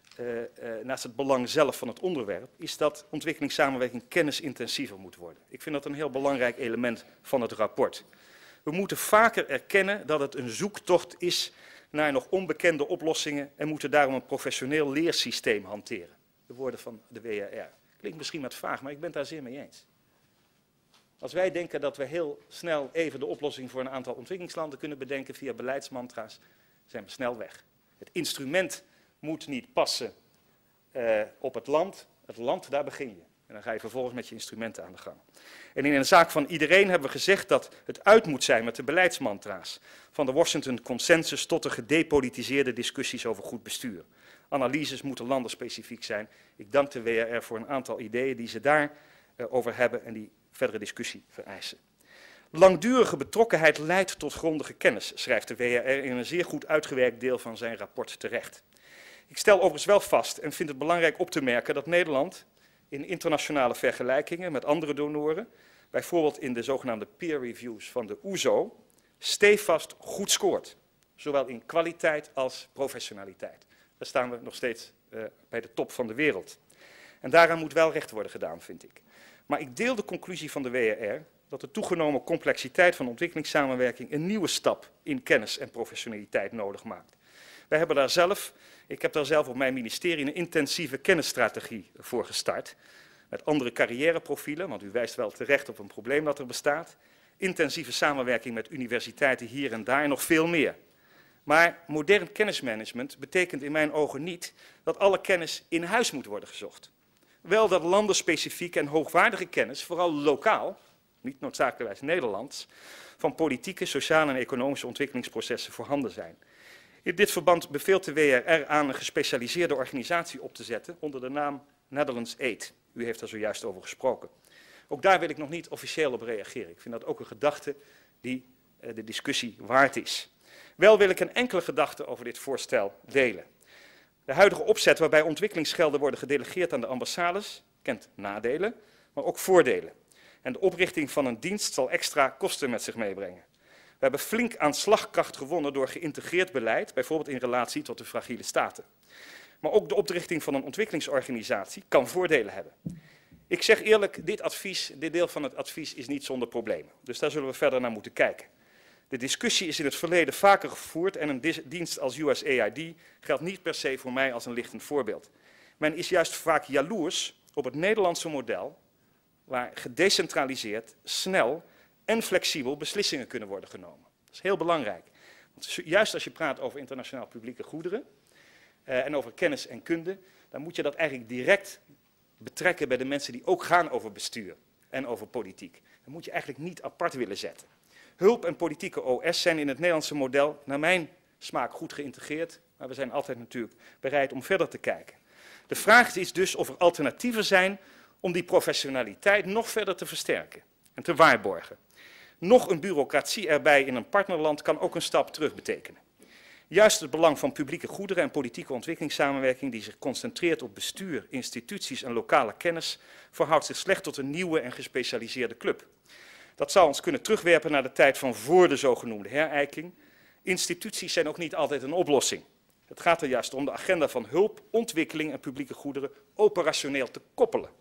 het belang zelf van het onderwerp, is dat ontwikkelingssamenwerking kennisintensiever moet worden. Ik vind dat een heel belangrijk element van het rapport. We moeten vaker erkennen dat het een zoektocht is naar nog onbekende oplossingen en moeten daarom een professioneel leersysteem hanteren. De woorden van de WRR. Klinkt misschien wat vaag, maar ik ben het daar zeer mee eens. Als wij denken dat we heel snel even de oplossing voor een aantal ontwikkelingslanden kunnen bedenken via beleidsmantra's, zijn we snel weg. Het instrument moet niet passen op het land. Het land, daar begin je. En dan ga je vervolgens met je instrumenten aan de gang. En in een zaak van iedereen hebben we gezegd dat het uit moet zijn met de beleidsmantra's. Van de Washington Consensus tot de gedepolitiseerde discussies over goed bestuur. Analyses moeten landenspecifiek zijn. Ik dank de WRR voor een aantal ideeën die ze daarover hebben en die verdere discussie vereisen. Langdurige betrokkenheid leidt tot grondige kennis, schrijft de WRR in een zeer goed uitgewerkt deel van zijn rapport terecht. Ik stel overigens wel vast en vind het belangrijk op te merken dat Nederland in internationale vergelijkingen met andere donoren, bijvoorbeeld in de zogenaamde peer reviews van de OESO, stevast goed scoort. Zowel in kwaliteit als professionaliteit. Daar staan we nog steeds bij de top van de wereld. En daaraan moet wel recht worden gedaan, vind ik. Maar ik deel de conclusie van de WRR dat de toegenomen complexiteit van ontwikkelingssamenwerking een nieuwe stap in kennis en professionaliteit nodig maakt. Ik heb daar zelf op mijn ministerie een intensieve kennisstrategie voor gestart. Met andere carrièreprofielen, want u wijst wel terecht op een probleem dat er bestaat. Intensieve samenwerking met universiteiten hier en daar en nog veel meer. Maar modern kennismanagement betekent in mijn ogen niet dat alle kennis in huis moet worden gezocht. Wel dat landenspecifieke en hoogwaardige kennis, vooral lokaal, niet noodzakelijkerwijs Nederlands, van politieke, sociale en economische ontwikkelingsprocessen voorhanden zijn. In dit verband beveelt de WRR aan een gespecialiseerde organisatie op te zetten onder de naam Netherlands Aid. U heeft daar zojuist over gesproken. Ook daar wil ik nog niet officieel op reageren. Ik vind dat ook een gedachte die de discussie waard is. Wel wil ik een enkele gedachte over dit voorstel delen. De huidige opzet waarbij ontwikkelingsgelden worden gedelegeerd aan de ambassades kent nadelen, maar ook voordelen. En de oprichting van een dienst zal extra kosten met zich meebrengen. We hebben flink aan slagkracht gewonnen door geïntegreerd beleid, bijvoorbeeld in relatie tot de fragiele staten. Maar ook de oprichting van een ontwikkelingsorganisatie kan voordelen hebben. Ik zeg eerlijk, dit deel van het advies is niet zonder problemen. Dus daar zullen we verder naar moeten kijken. De discussie is in het verleden vaker gevoerd en een dienst als USAID geldt niet per se voor mij als een lichtend voorbeeld. Men is juist vaak jaloers op het Nederlandse model, waar gedecentraliseerd, snel en flexibel beslissingen kunnen worden genomen. Dat is heel belangrijk. Want juist als je praat over internationaal publieke goederen en over kennis en kunde, dan moet je dat eigenlijk direct betrekken bij de mensen die ook gaan over bestuur en over politiek. Dan moet je eigenlijk niet apart willen zetten. Hulp en politieke OS zijn in het Nederlandse model naar mijn smaak goed geïntegreerd, maar we zijn altijd natuurlijk bereid om verder te kijken. De vraag is dus of er alternatieven zijn om die professionaliteit nog verder te versterken en te waarborgen. Nog een bureaucratie erbij in een partnerland kan ook een stap terug betekenen. Juist het belang van publieke goederen en politieke ontwikkelingssamenwerking die zich concentreert op bestuur, instituties en lokale kennis, verhoudt zich slecht tot een nieuwe en gespecialiseerde club. Dat zou ons kunnen terugwerpen naar de tijd van voor de zogenoemde herijking. Instituties zijn ook niet altijd een oplossing. Het gaat er juist om de agenda van hulp, ontwikkeling en publieke goederen operationeel te koppelen.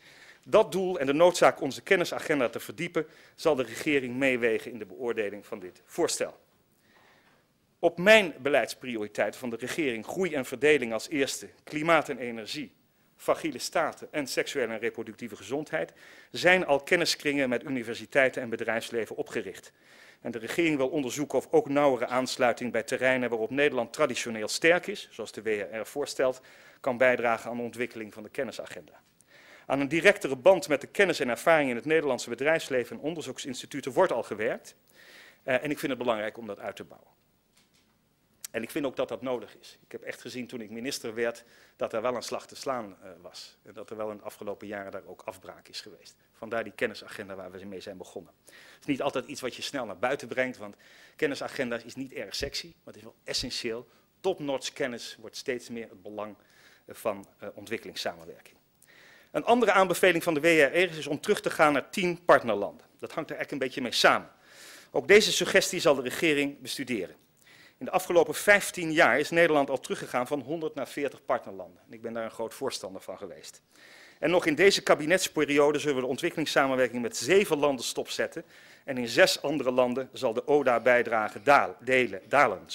Dat doel en de noodzaak onze kennisagenda te verdiepen, zal de regering meewegen in de beoordeling van dit voorstel. Op mijn beleidsprioriteiten van de regering, groei en verdeling als eerste, klimaat en energie, fragiele staten en seksuele en reproductieve gezondheid, zijn al kenniskringen met universiteiten en bedrijfsleven opgericht. En de regering wil onderzoeken of ook nauwere aansluiting bij terreinen waarop Nederland traditioneel sterk is, zoals de WRR voorstelt, kan bijdragen aan de ontwikkeling van de kennisagenda. Aan een directere band met de kennis en ervaring in het Nederlandse bedrijfsleven en onderzoeksinstituten wordt al gewerkt. En ik vind het belangrijk om dat uit te bouwen. En ik vind ook dat dat nodig is. Ik heb echt gezien toen ik minister werd dat er wel een slag te slaan was. En dat er wel in de afgelopen jaren daar ook afbraak is geweest. Vandaar die kennisagenda waar we mee zijn begonnen. Het is niet altijd iets wat je snel naar buiten brengt, want kennisagenda is niet erg sexy, maar het is wel essentieel. Top-notch kennis wordt steeds meer het belang van ontwikkelingssamenwerking. Een andere aanbeveling van de WRR is om terug te gaan naar 10 partnerlanden. Dat hangt er eigenlijk een beetje mee samen. Ook deze suggestie zal de regering bestuderen. In de afgelopen 15 jaar is Nederland al teruggegaan van 100 naar 40 partnerlanden. En ik ben daar een groot voorstander van geweest. En nog in deze kabinetsperiode zullen we de ontwikkelingssamenwerking met 7 landen stopzetten. En in 6 andere landen zal de ODA-bijdrage dalen.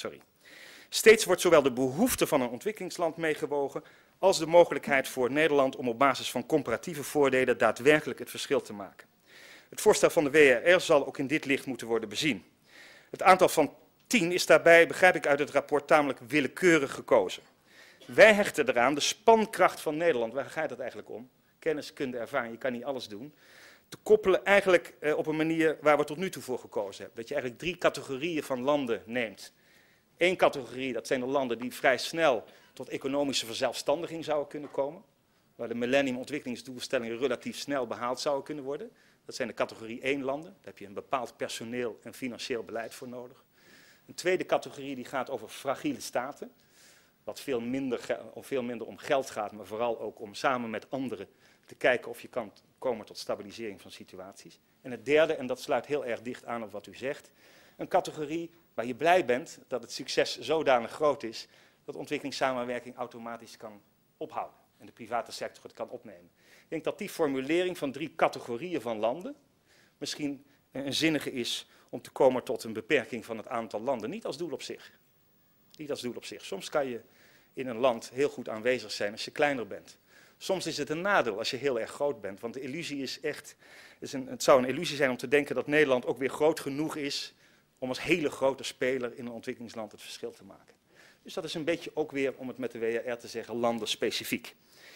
Steeds wordt zowel de behoefte van een ontwikkelingsland meegewogen als de mogelijkheid voor Nederland om op basis van comparatieve voordelen daadwerkelijk het verschil te maken. Het voorstel van de WRR zal ook in dit licht moeten worden bezien. Het aantal van 10 is daarbij, begrijp ik uit het rapport, tamelijk willekeurig gekozen. Wij hechten eraan de spankracht van Nederland, waar gaat het eigenlijk om? Kennis, kunde, ervaring, je kan niet alles doen. Te koppelen eigenlijk op een manier waar we tot nu toe voor gekozen hebben. Dat je eigenlijk 3 categorieën van landen neemt. 1 categorie, dat zijn de landen die vrij snel tot economische verzelfstandiging zouden kunnen komen. Waar de millennium ontwikkelingsdoelstellingen relatief snel behaald zouden kunnen worden. Dat zijn de categorie 1 landen. Daar heb je een bepaald personeel en financieel beleid voor nodig. Een tweede categorie die gaat over fragiele staten. Wat veel minder om geld gaat, maar vooral ook om samen met anderen te kijken of je kan komen tot stabilisering van situaties. En het derde, en dat sluit heel erg dicht aan op wat u zegt, een categorie waar je blij bent dat het succes zodanig groot is dat ontwikkelingssamenwerking automatisch kan ophouden en de private sector het kan opnemen. Ik denk dat die formulering van 3 categorieën van landen misschien een zinnige is om te komen tot een beperking van het aantal landen. Niet als doel op zich. Niet als doel op zich. Soms kan je in een land heel goed aanwezig zijn als je kleiner bent. Soms is het een nadeel als je heel erg groot bent. Want de illusie is echt, het zou een illusie zijn om te denken dat Nederland ook weer groot genoeg is om als hele grote speler in een ontwikkelingsland het verschil te maken. Dus dat is een beetje ook weer, om het met de WRR te zeggen, landenspecifiek.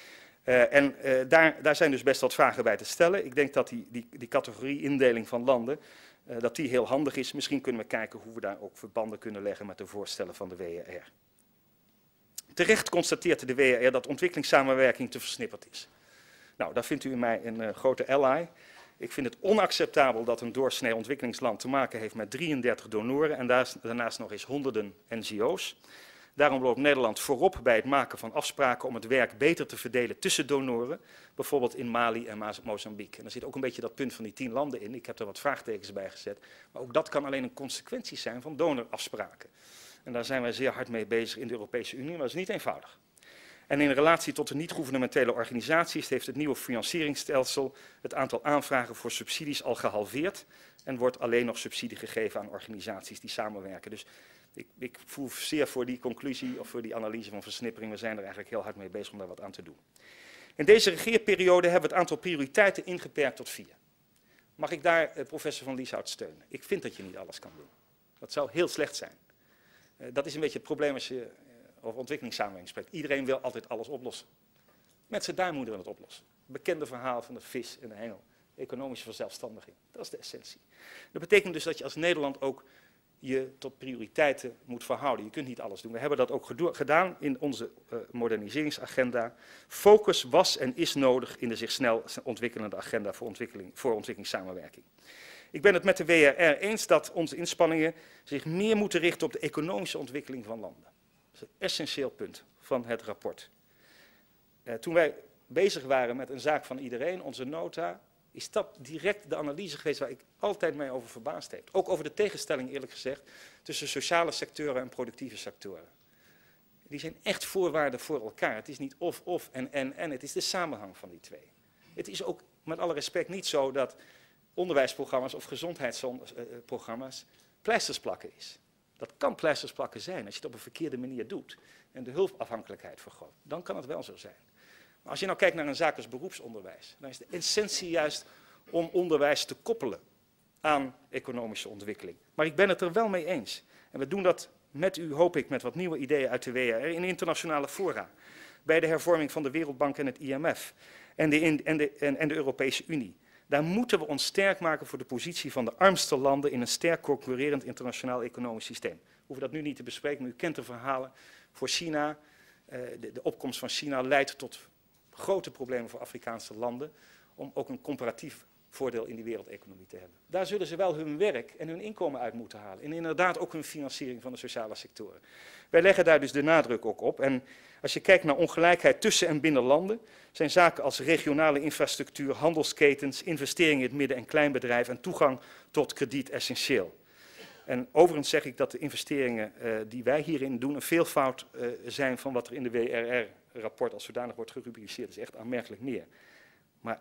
Daar zijn dus best wat vragen bij te stellen. Ik denk dat die categorie-indeling van landen, dat die heel handig is. Misschien kunnen we kijken hoe we daar ook verbanden kunnen leggen met de voorstellen van de WRR. Terecht constateert de WRR dat ontwikkelingssamenwerking te versnipperd is. Nou, daar vindt u in mij een grote ally. Ik vind het onacceptabel dat een doorsnee ontwikkelingsland te maken heeft met 33 donoren en daarnaast nog eens honderden NGO's. Daarom loopt Nederland voorop bij het maken van afspraken om het werk beter te verdelen tussen donoren, bijvoorbeeld in Mali en Mozambique. En daar zit ook een beetje dat punt van die 10 landen in. Ik heb er wat vraagtekens bij gezet. Maar ook dat kan alleen een consequentie zijn van donorafspraken. En daar zijn wij zeer hard mee bezig in de Europese Unie, maar dat is niet eenvoudig. En in relatie tot de niet-gouvernementele organisaties heeft het nieuwe financieringsstelsel het aantal aanvragen voor subsidies al gehalveerd en wordt alleen nog subsidie gegeven aan organisaties die samenwerken. Dus ik voel zeer voor die conclusie of voor die analyse van versnippering. We zijn er eigenlijk heel hard mee bezig om daar wat aan te doen. In deze regeerperiode hebben we het aantal prioriteiten ingeperkt tot 4. Mag ik daar professor Van Lieshout steunen? Ik vind dat je niet alles kan doen. Dat zou heel slecht zijn. Dat is een beetje het probleem als je over ontwikkelingssamenwerking spreekt. Iedereen wil altijd alles oplossen. Mensen daar moeten we het oplossen. Bekende verhaal van de vis en de hengel. Economische verzelfstandiging. Dat is de essentie. Dat betekent dus dat je als Nederland ook je tot prioriteiten moet verhouden. Je kunt niet alles doen. We hebben dat ook gedaan in onze moderniseringsagenda. Focus was en is nodig in de zich snel ontwikkelende agenda voor ontwikkelingssamenwerking. Ik ben het met de WRR eens dat onze inspanningen zich meer moeten richten op de economische ontwikkeling van landen. Dat is een essentieel punt van het rapport. Toen wij bezig waren met een zaak van iedereen, onze nota, is dat direct de analyse geweest waar ik altijd mij over verbaasd heb. Ook over de tegenstelling, eerlijk gezegd, tussen sociale sectoren en productieve sectoren. Die zijn echt voorwaarden voor elkaar. Het is niet of en. Het is de samenhang van die twee. Het is ook, met alle respect, niet zo dat onderwijsprogramma's of gezondheidsprogramma's pleisters plakken is. Dat kan pleistersplakken zijn als je het op een verkeerde manier doet en de hulpafhankelijkheid vergroot. Dan kan het wel zo zijn. Maar als je nou kijkt naar een zaak als beroepsonderwijs, dan is de essentie juist om onderwijs te koppelen aan economische ontwikkeling. Maar ik ben het er wel mee eens. En we doen dat met u, hoop ik, met wat nieuwe ideeën uit de WRR in internationale fora. Bij de hervorming van de Wereldbank en het IMF en de Europese Unie. Daar moeten we ons sterk maken voor de positie van de armste landen in een sterk concurrerend internationaal economisch systeem. We hoeven dat nu niet te bespreken, maar u kent de verhalen. Voor China, de opkomst van China leidt tot grote problemen voor Afrikaanse landen om ook een comparatief voordeel in die wereldeconomie te hebben. Daar zullen ze wel hun werk en hun inkomen uit moeten halen. En inderdaad ook hun financiering van de sociale sectoren. Wij leggen daar dus de nadruk ook op. En als je kijkt naar ongelijkheid tussen en binnen landen, zijn zaken als regionale infrastructuur, handelsketens, investeringen in het midden- en kleinbedrijf en toegang tot krediet essentieel. En overigens zeg ik dat de investeringen die wij hierin doen een veelvoud zijn van wat er in de WRR-rapport als zodanig wordt gerubriceerd. Dat is echt aanmerkelijk meer. Maar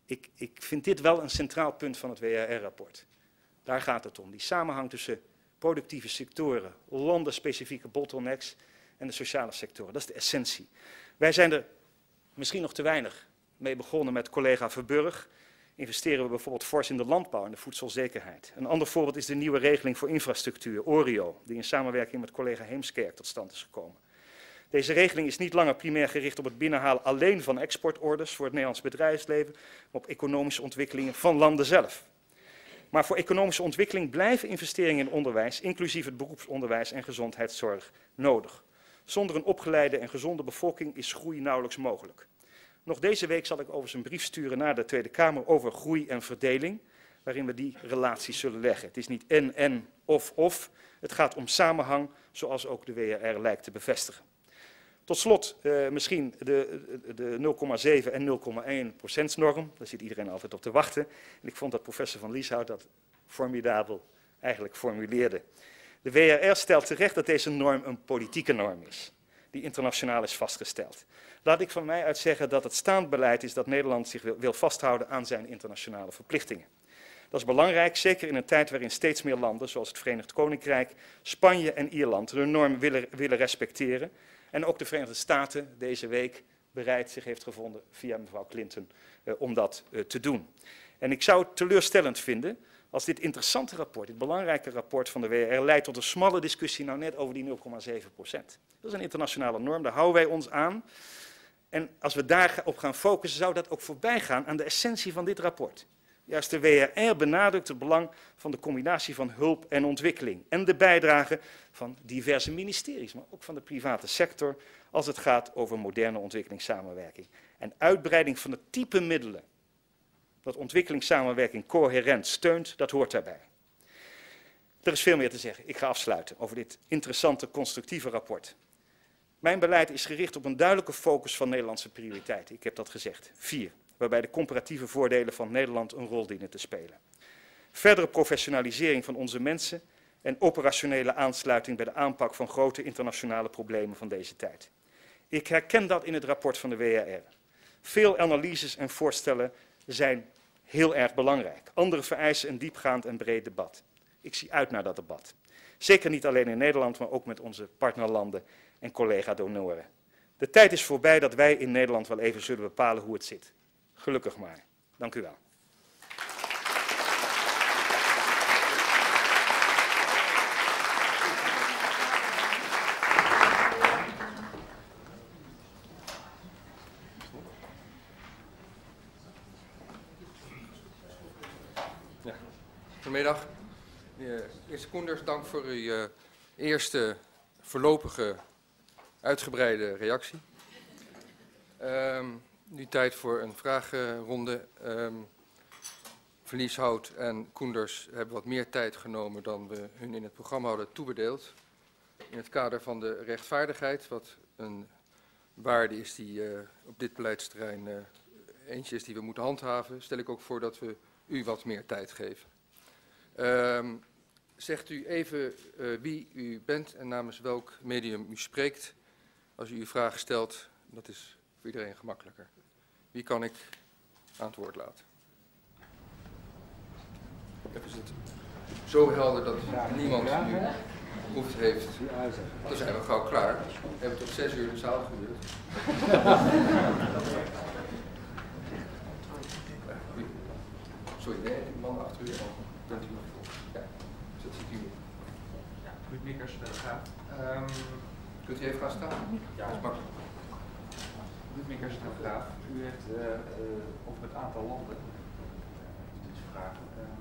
ik vind dit wel een centraal punt van het WRR-rapport. Daar gaat het om. Die samenhang tussen productieve sectoren, landenspecifieke bottlenecks en de sociale sectoren. Dat is de essentie. Wij zijn er misschien nog te weinig mee begonnen met collega Verburg. Investeren we bijvoorbeeld fors in de landbouw en de voedselzekerheid. Een ander voorbeeld is de nieuwe regeling voor infrastructuur, ORIO, die in samenwerking met collega Heemskerk tot stand is gekomen. Deze regeling is niet langer primair gericht op het binnenhalen alleen van exportorders voor het Nederlands bedrijfsleven, maar op economische ontwikkelingen van landen zelf. Maar voor economische ontwikkeling blijven investeringen in onderwijs, inclusief het beroepsonderwijs en gezondheidszorg, nodig. Zonder een opgeleide en gezonde bevolking is groei nauwelijks mogelijk. Nog deze week zal ik overigens een brief sturen naar de Tweede Kamer over groei en verdeling, waarin we die relaties zullen leggen. Het is niet en, of. Het gaat om samenhang, zoals ook de WRR lijkt te bevestigen. Tot slot misschien de 0,7 en 0,1% norm. Daar zit iedereen altijd op te wachten. En ik vond dat professor Van Lieshout dat formidabel eigenlijk formuleerde. De WRR stelt terecht dat deze norm een politieke norm is, die internationaal is vastgesteld. Laat ik van mij uit zeggen dat het staand beleid is dat Nederland zich wil vasthouden aan zijn internationale verplichtingen. Dat is belangrijk, zeker in een tijd waarin steeds meer landen, zoals het Verenigd Koninkrijk, Spanje en Ierland, de norm willen respecteren. En ook de Verenigde Staten deze week bereid zich heeft gevonden via mevrouw Clinton om dat te doen. En ik zou het teleurstellend vinden als dit interessante rapport, dit belangrijke rapport van de WRR, leidt tot een smalle discussie nou net over die 0,7%. Dat is een internationale norm, daar houden wij ons aan. En als we daarop gaan focussen, zou dat ook voorbij gaan aan de essentie van dit rapport. Juist de WRR benadrukt het belang van de combinatie van hulp en ontwikkeling en de bijdrage van diverse ministeries, maar ook van de private sector als het gaat over moderne ontwikkelingssamenwerking. En uitbreiding van het type middelen dat ontwikkelingssamenwerking coherent steunt, dat hoort daarbij. Er is veel meer te zeggen. Ik ga afsluiten over dit interessante, constructieve rapport. Mijn beleid is gericht op een duidelijke focus van Nederlandse prioriteiten. Ik heb dat gezegd. 4. Waarbij de comparatieve voordelen van Nederland een rol dienen te spelen. Verdere professionalisering van onze mensen en operationele aansluiting bij de aanpak van grote internationale problemen van deze tijd. Ik herken dat in het rapport van de WRR. Veel analyses en voorstellen zijn heel erg belangrijk. Andere vereisen een diepgaand en breed debat. Ik zie uit naar dat debat. Zeker niet alleen in Nederland, maar ook met onze partnerlanden en collega-donoren. De tijd is voorbij dat wij in Nederland wel even zullen bepalen hoe het zit. Gelukkig maar. Dank u wel. Goedemiddag. Eerste Koenders, dank voor uw eerste voorlopige uitgebreide reactie. Nu tijd voor een vragenronde. Van Lieshout en Koenders hebben wat meer tijd genomen dan we hun in het programma hadden toebedeeld. In het kader van de rechtvaardigheid, wat een waarde is die op dit beleidsterrein eentje is die we moeten handhaven, stel ik ook voor dat we u wat meer tijd geven. Zegt u even wie u bent en namens welk medium u spreekt. Als u uw vraag stelt, dat is voor iedereen gemakkelijker. Wie kan ik aan het woord laten? Is het zo helder dat niemand nu behoefte heeft, dan zijn we gauw klaar. We hebben tot 6 uur de zaal gehuurd. Sorry, nee, die man achter u al. Bent u nog vol? Ja, zet zich hier. Ruud Mikkers, Telegraaf. Kunt u even gaan staan? Ja, dat is makkelijk. Ruud Mikkers, Telegraaf. U heeft over het aantal landen iets vragen.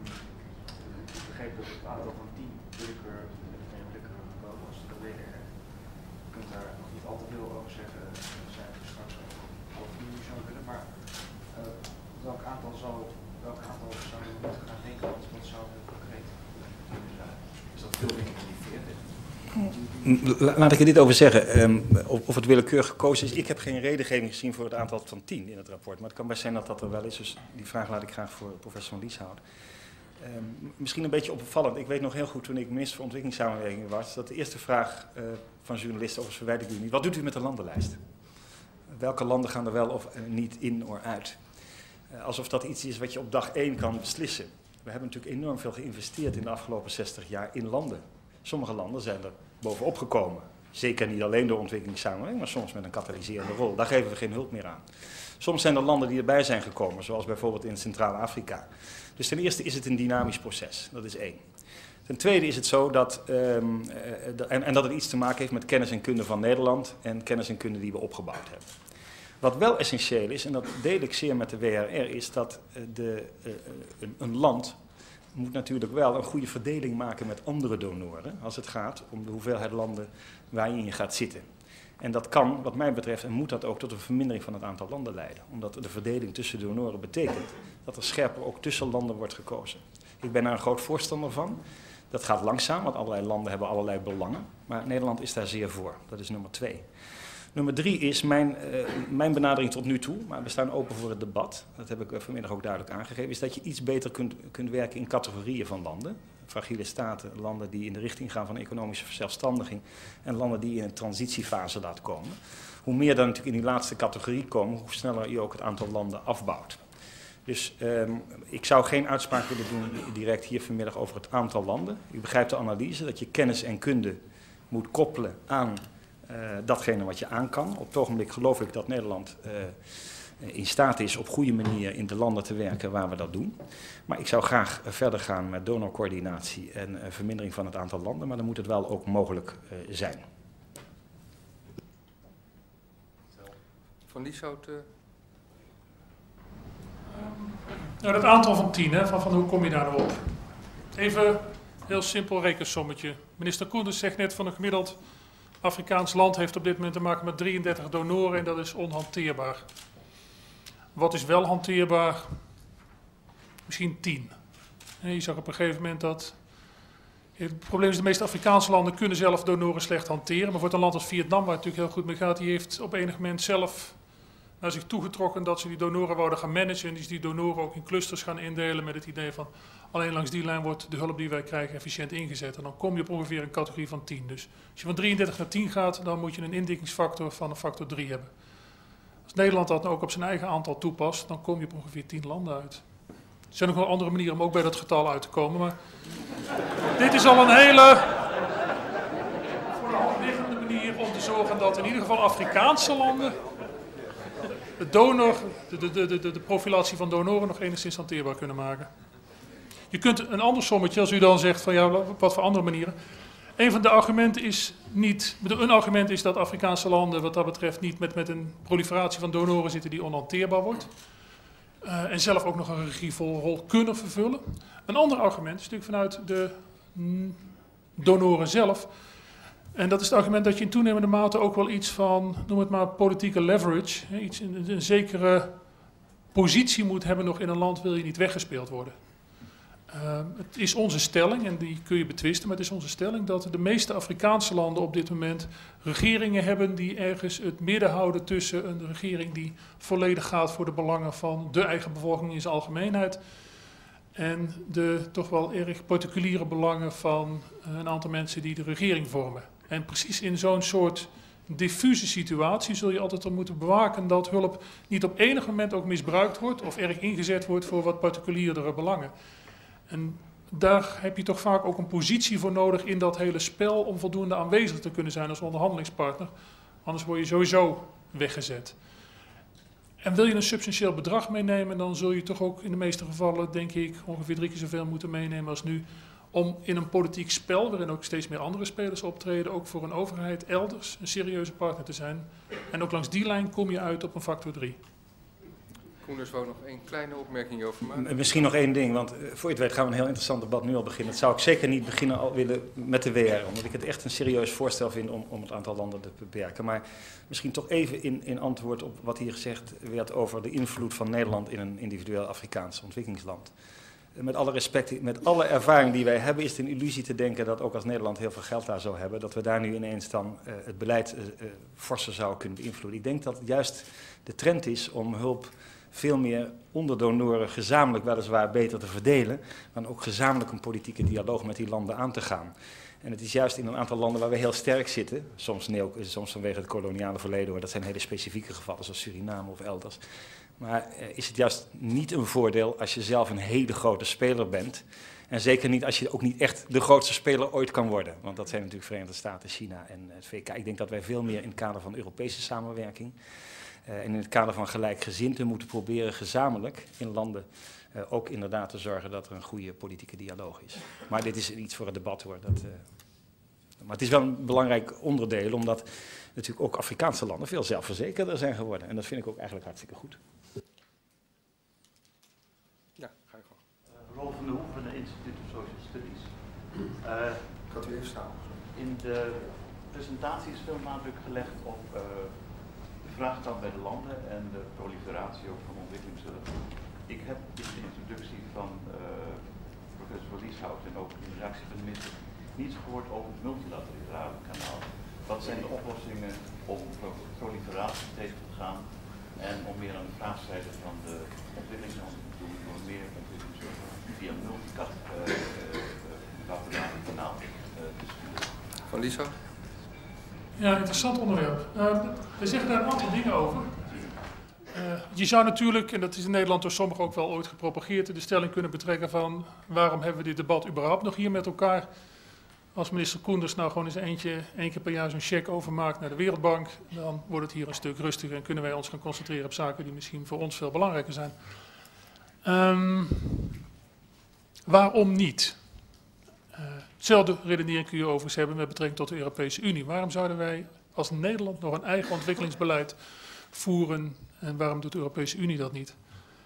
Ik begreep dat het aantal van 10 willekeur gekomen was door de WDR. Je kunt daar nog niet al te veel over zeggen. Er zijn er straks ook jullie zou willen, maar welk aantal zou je moeten gaan denken? Wat zou het concreet kunnen zijn? Is dat veel meer gemotiveerd? Laat ik er dit over zeggen, of het willekeurig gekozen is. Ik heb geen redengeving gezien voor het aantal van 10 in het rapport. Maar het kan best zijn dat dat er wel is, dus die vraag laat ik graag voor professor Van Lieshout. Misschien een beetje opvallend. Ik weet nog heel goed toen ik minister voor ontwikkelingssamenwerking was, dat de eerste vraag van journalisten, overigens verwijt ik u niet, wat doet u met de landenlijst? Welke landen gaan er wel of niet in of uit? Alsof dat iets is wat je op dag 1 kan beslissen. We hebben natuurlijk enorm veel geïnvesteerd in de afgelopen 60 jaar in landen. Sommige landen zijn er bovenop gekomen. Zeker niet alleen door ontwikkelingssamenwerking, maar soms met een katalyserende rol. Daar geven we geen hulp meer aan. Soms zijn er landen die erbij zijn gekomen, zoals bijvoorbeeld in Centraal-Afrika. Dus ten eerste is het een dynamisch proces, dat is 1. Ten tweede is het zo dat, en dat het iets te maken heeft met kennis en kunde van Nederland en kennis en kunde die we opgebouwd hebben. Wat wel essentieel is, en dat deel ik zeer met de WRR, is dat een land moet natuurlijk wel een goede verdeling maken met andere donoren als het gaat om de hoeveelheid landen waar je in gaat zitten. En dat kan, wat mij betreft, en moet dat ook tot een vermindering van het aantal landen leiden. Omdat de verdeling tussen donoren betekent dat er scherper ook tussen landen wordt gekozen. Ik ben daar een groot voorstander van. Dat gaat langzaam, want allerlei landen hebben allerlei belangen. Maar Nederland is daar zeer voor. Dat is nummer 2. Nummer 3 is mijn benadering tot nu toe, maar we staan open voor het debat. Dat heb ik vanmiddag ook duidelijk aangegeven, is dat je iets beter kunt werken in categorieën van landen. Fragiele staten, landen die in de richting gaan van economische verzelfstandiging en landen die in een transitiefase laat komen. Hoe meer dan natuurlijk in die laatste categorie komen, hoe sneller je ook het aantal landen afbouwt. Dus ik zou geen uitspraak willen doen direct hier vanmiddag over het aantal landen. U begrijpt de analyse dat je kennis en kunde moet koppelen aan datgene wat je aan kan. Op het ogenblik geloof ik dat Nederland in staat is op goede manier in de landen te werken waar we dat doen. Maar ik zou graag verder gaan met donorcoördinatie en vermindering van het aantal landen, maar dan moet het wel ook mogelijk zijn. Van Lieshout. Nou, dat aantal van 10, hè, van hoe kom je daar nou op? Even heel simpel rekensommetje. Minister Koenders zegt net van een gemiddeld Afrikaans land heeft op dit moment te maken met 33 donoren en dat is onhanteerbaar. Wat is wel hanteerbaar? Misschien 10. En je zag op een gegeven moment dat... Het probleem is, de meeste Afrikaanse landen kunnen zelf donoren slecht hanteren. Maar voor een land als Vietnam, waar het natuurlijk heel goed mee gaat, die heeft op enig moment zelf naar zich toegetrokken dat ze die donoren wouden gaan managen. En die donoren ook in clusters gaan indelen met het idee van alleen langs die lijn wordt de hulp die wij krijgen efficiënt ingezet. En dan kom je op ongeveer een categorie van 10. Dus als je van 33 naar 10 gaat, dan moet je een indikkingsfactor van een factor 3 hebben. Als Nederland dat ook op zijn eigen aantal toepast, dan kom je op ongeveer 10 landen uit. Er zijn nog wel andere manieren om ook bij dat getal uit te komen, maar dit is al een hele voor de hand liggende manier om te zorgen dat in ieder geval Afrikaanse landen de profilatie van donoren nog enigszins hanteerbaar kunnen maken. Je kunt een ander sommetje, als u dan zegt van ja, wat voor andere manieren. Een van de argumenten is niet, een argument is dat Afrikaanse landen wat dat betreft niet met een proliferatie van donoren zitten die onhanteerbaar wordt. En zelf ook nog een regievolle rol kunnen vervullen. Een ander argument is natuurlijk vanuit de donoren zelf. En dat is het argument dat je in toenemende mate ook wel iets van, noem het maar, politieke leverage, een zekere positie moet hebben nog in een land, wil je niet weggespeeld worden. Het is onze stelling, en die kun je betwisten, maar het is onze stelling dat de meeste Afrikaanse landen op dit moment regeringen hebben die ergens het midden houden tussen een regering die volledig gaat voor de belangen van de eigen bevolking in zijn algemeenheid en de toch wel erg particuliere belangen van een aantal mensen die de regering vormen. En precies in zo'n soort diffuse situatie zul je altijd moeten bewaken dat hulp niet op enig moment ook misbruikt wordt of erg ingezet wordt voor wat particulierdere belangen. En daar heb je toch vaak ook een positie voor nodig in dat hele spel om voldoende aanwezig te kunnen zijn als onderhandelingspartner. Anders word je sowieso weggezet. En wil je een substantieel bedrag meenemen, dan zul je toch ook in de meeste gevallen, denk ik, ongeveer 3 keer zoveel moeten meenemen als nu. Om in een politiek spel, waarin ook steeds meer andere spelers optreden, ook voor een overheid elders een serieuze partner te zijn. En ook langs die lijn kom je uit op een factor 3. Koenders wou nog één kleine opmerking over maken. Misschien nog één ding, want voor je het weet gaan we een heel interessant debat nu al beginnen. Dat zou ik zeker niet beginnen al willen met de WR, omdat ik het echt een serieus voorstel vind om het aantal landen te beperken. Maar misschien toch even in antwoord op wat hier gezegd werd over de invloed van Nederland in een individueel Afrikaans ontwikkelingsland. Met alle respect, met alle ervaring die wij hebben, is het een illusie te denken dat ook als Nederland heel veel geld daar zou hebben, dat we daar nu ineens dan het beleid forser zouden kunnen beïnvloeden. Ik denk dat juist de trend is om hulp veel meer onder donoren gezamenlijk weliswaar beter te verdelen, maar ook gezamenlijk een politieke dialoog met die landen aan te gaan. En het is juist in een aantal landen waar we heel sterk zitten, soms vanwege het koloniale verleden, hoor, dat zijn hele specifieke gevallen zoals Suriname of elders. Maar is het juist niet een voordeel als je zelf een hele grote speler bent. En zeker niet als je ook niet echt de grootste speler ooit kan worden. Want dat zijn natuurlijk Verenigde Staten, China en het VK. Ik denk dat wij veel meer in het kader van Europese samenwerking en in het kader van gelijkgezinden moeten proberen gezamenlijk in landen ook inderdaad te zorgen dat er een goede politieke dialoog is. Maar dit is iets voor het debat hoor. Maar het is wel een belangrijk onderdeel, omdat natuurlijk ook Afrikaanse landen veel zelfverzekerder zijn geworden. En dat vind ik ook eigenlijk hartstikke goed. Ja, ga je gewoon. Rolf van der Hoef van het Institute of Social Studies. Gaat u even staan? In de presentatie is veel nadruk gelegd op de vraagstand bij de landen en de proliferatie ook van ontwikkelingshulp. Ik heb in de introductie van professor Van Lieshout en ook in de reactie van de minister niets gehoord over het multilaterale kanaal. Wat zijn de oplossingen om proliferatie tegen te gaan en om meer aan de vraagzijde van de ontwikkelingshulp te doen door meer ontwikkelingshulp via multilaterale kanaal te sturen? Van Lieshout? Ja, interessant onderwerp. We zeggen daar een aantal dingen over. Je zou natuurlijk, en dat is in Nederland door sommigen ook wel ooit gepropageerd, de stelling kunnen betrekken van waarom hebben we dit debat überhaupt nog hier met elkaar? Als minister Koenders nou gewoon eens één keer per jaar zo'n cheque overmaakt naar de Wereldbank, dan wordt het hier een stuk rustiger en kunnen wij ons gaan concentreren op zaken die misschien voor ons veel belangrijker zijn. Waarom niet? Hetzelfde redenering kun je overigens hebben met betrekking tot de Europese Unie. Waarom zouden wij als Nederland nog een eigen ontwikkelingsbeleid voeren en waarom doet de Europese Unie dat niet?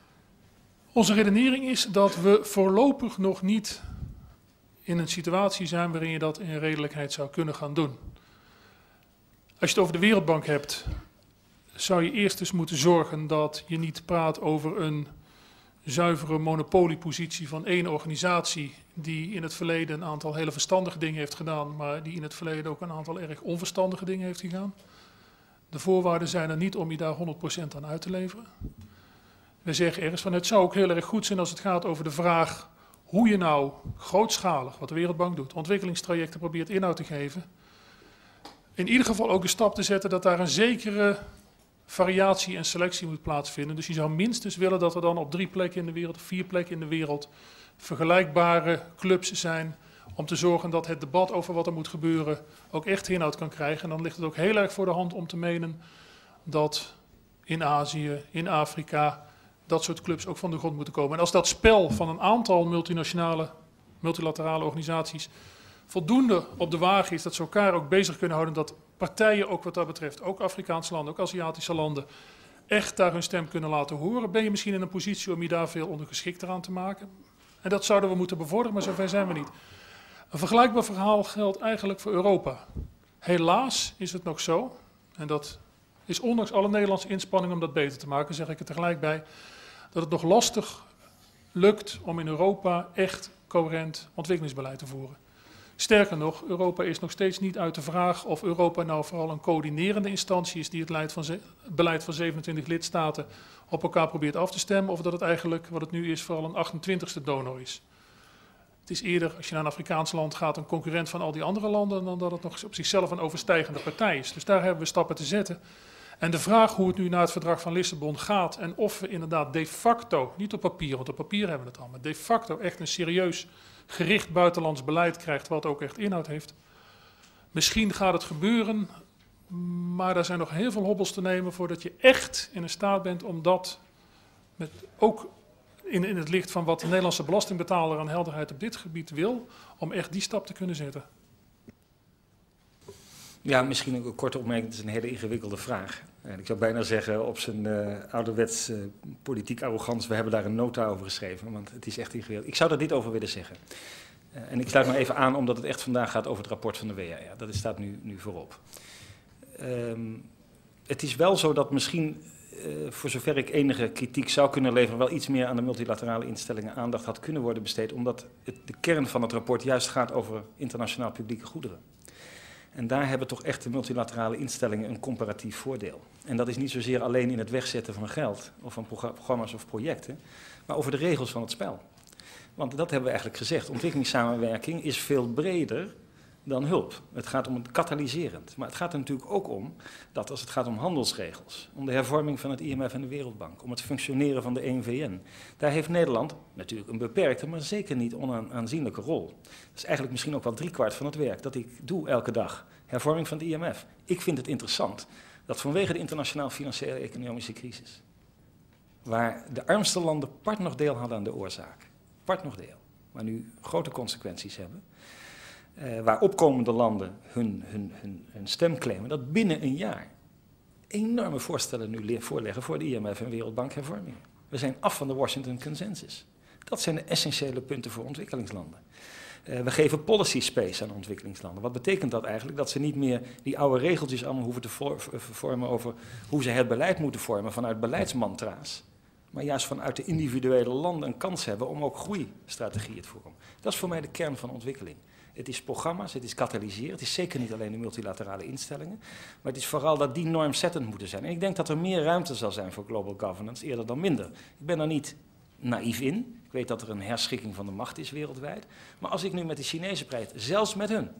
Onze redenering is dat we voorlopig nog niet in een situatie zijn waarin je dat in redelijkheid zou kunnen gaan doen. Als je het over de Wereldbank hebt, zou je eerst eens moeten zorgen dat je niet praat over een zuivere monopoliepositie van één organisatie die in het verleden een aantal hele verstandige dingen heeft gedaan, maar die in het verleden ook een aantal erg onverstandige dingen heeft gedaan. De voorwaarden zijn er niet om je daar 100% aan uit te leveren. We zeggen ergens van het zou ook heel erg goed zijn als het gaat over de vraag hoe je nou grootschalig, wat de Wereldbank doet, ontwikkelingstrajecten probeert inhoud te geven. In ieder geval ook de stap te zetten dat daar een zekere variatie en selectie moet plaatsvinden. Dus je zou minstens willen dat er dan op 3 plekken in de wereld, of 4 plekken in de wereld, vergelijkbare clubs zijn om te zorgen dat het debat over wat er moet gebeuren ook echt inhoud kan krijgen. En dan ligt het ook heel erg voor de hand om te menen dat in Azië, in Afrika, dat soort clubs ook van de grond moeten komen. En als dat spel van een aantal multilaterale organisaties voldoende op de wagen is, dat ze elkaar ook bezig kunnen houden, dat partijen ook wat dat betreft, ook Afrikaanse landen, ook Aziatische landen, echt daar hun stem kunnen laten horen, ben je misschien in een positie om je daar veel ondergeschikter aan te maken. En dat zouden we moeten bevorderen, maar zover zijn we niet. Een vergelijkbaar verhaal geldt eigenlijk voor Europa. Helaas is het nog zo, en dat is ondanks alle Nederlandse inspanningen om dat beter te maken, zeg ik er tegelijk bij, dat het nog lastig lukt om in Europa echt coherent ontwikkelingsbeleid te voeren. Sterker nog, Europa is nog steeds niet uit de vraag of Europa nou vooral een coördinerende instantie is die het beleid van 27 lidstaten op elkaar probeert af te stemmen, of dat het eigenlijk, wat het nu is, vooral een 28e donor is. Het is eerder, als je naar een Afrikaans land gaat, een concurrent van al die andere landen dan dat het nog op zichzelf een overstijgende partij is. Dus daar hebben we stappen te zetten. En de vraag hoe het nu na het verdrag van Lissabon gaat en of we inderdaad de facto, niet op papier, want op papier hebben we het al, maar de facto echt een serieus gericht buitenlands beleid krijgt wat ook echt inhoud heeft. Misschien gaat het gebeuren, maar er zijn nog heel veel hobbels te nemen voordat je echt in staat bent om dat, met, ook in het licht van wat de Nederlandse belastingbetaler aan helderheid op dit gebied wil, om echt die stap te kunnen zetten. Ja, misschien ook een korte opmerking. Het is een hele ingewikkelde vraag. En ik zou bijna zeggen op zijn ouderwets politiek arrogant, we hebben daar een nota over geschreven, want het is echt ingewikkeld. Ik zou daar dit over willen zeggen. En ik sluit me even aan, omdat het echt vandaag gaat over het rapport van de WRR. Dat staat nu voorop. Het is wel zo dat misschien, voor zover ik enige kritiek zou kunnen leveren, wel iets meer aan de multilaterale instellingen aandacht had kunnen worden besteed, omdat de kern van het rapport juist gaat over internationaal publieke goederen. En daar hebben toch echt de multilaterale instellingen een comparatief voordeel. En dat is niet zozeer alleen in het wegzetten van geld of van programma's of projecten, maar over de regels van het spel. Want dat hebben we eigenlijk gezegd. Ontwikkelingssamenwerking is veel breder dan hulp. Het gaat om het katalyserend. Maar het gaat er natuurlijk ook om dat als het gaat om handelsregels, om de hervorming van het IMF en de Wereldbank, om het functioneren van de VN, daar heeft Nederland natuurlijk een beperkte, maar zeker niet onaanzienlijke rol. Dat is eigenlijk misschien ook wel 3/4 van het werk dat ik doe elke dag. Hervorming van het IMF. Ik vind het interessant dat vanwege de internationaal financiële economische crisis, waar de armste landen part nog deel hadden aan de oorzaak, part nog deel, maar nu grote consequenties hebben, waar opkomende landen hun stem claimen, dat binnen een jaar enorme voorstellen nu voorleggen voor de IMF en Wereldbank hervormingen. We zijn af van de Washington Consensus. Dat zijn de essentiële punten voor ontwikkelingslanden. We geven policy space aan ontwikkelingslanden. Wat betekent dat eigenlijk? Dat ze niet meer die oude regeltjes allemaal hoeven te vormen over hoe ze het beleid moeten vormen vanuit beleidsmantra's, maar juist vanuit de individuele landen een kans hebben om ook groeistrategieën te vormen. Dat is voor mij de kern van ontwikkeling. Het is programma's, het is katalyseren, het is zeker niet alleen de multilaterale instellingen, maar het is vooral dat die normzettend moeten zijn. En ik denk dat er meer ruimte zal zijn voor global governance, eerder dan minder. Ik ben daar niet naïef in. Ik weet dat er een herschikking van de macht is wereldwijd. Maar als ik nu met de Chinezen praat, zelfs met hun,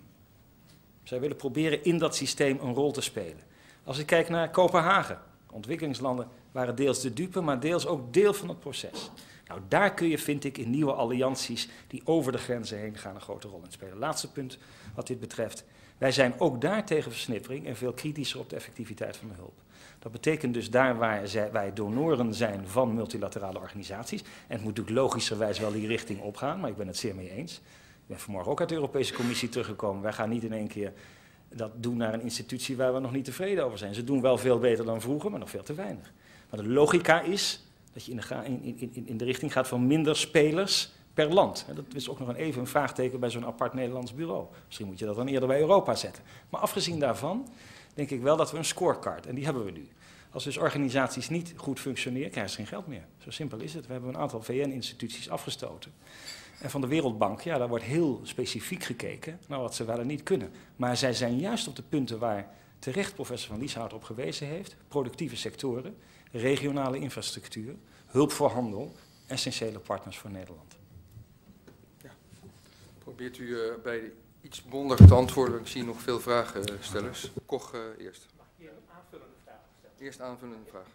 zij willen proberen in dat systeem een rol te spelen. Als ik kijk naar Kopenhagen, ontwikkelingslanden waren deels de dupe, maar deels ook deel van het proces. Nou, daar kun je, vind ik, in nieuwe allianties die over de grenzen heen gaan een grote rol in spelen. Laatste punt wat dit betreft. Wij zijn ook daar tegen versnippering en veel kritischer op de effectiviteit van de hulp. Dat betekent dus daar waar wij donoren zijn van multilaterale organisaties, en het moet natuurlijk logischerwijs wel die richting opgaan, maar ik ben het zeer mee eens. Ik ben vanmorgen ook uit de Europese Commissie teruggekomen. Wij gaan niet in één keer dat doen naar een institutie waar we nog niet tevreden over zijn. Ze doen wel veel beter dan vroeger, maar nog veel te weinig. Maar de logica is dat je in de richting gaat van minder spelers per land. Dat is ook nog even een vraagteken bij zo'n apart Nederlands bureau. Misschien moet je dat dan eerder bij Europa zetten. Maar afgezien daarvan denk ik wel dat we een scorecard, en die hebben we nu. Als dus organisaties niet goed functioneren, krijgen ze geen geld meer. Zo simpel is het. We hebben een aantal VN-instituties afgestoten. En van de Wereldbank, ja, daar wordt heel specifiek gekeken naar wat ze wel en niet kunnen. Maar zij zijn juist op de punten waar terecht professor Van Lieshout op gewezen heeft, productieve sectoren, regionale infrastructuur, hulp voor handel, essentiële partners voor Nederland. Ja. Probeert u bij iets bondiger te antwoorden? Ik zie nog veel vragenstellers. Koch eerst. Mag ik hier een aanvullende vraag stellen? Eerst aanvullende vraag.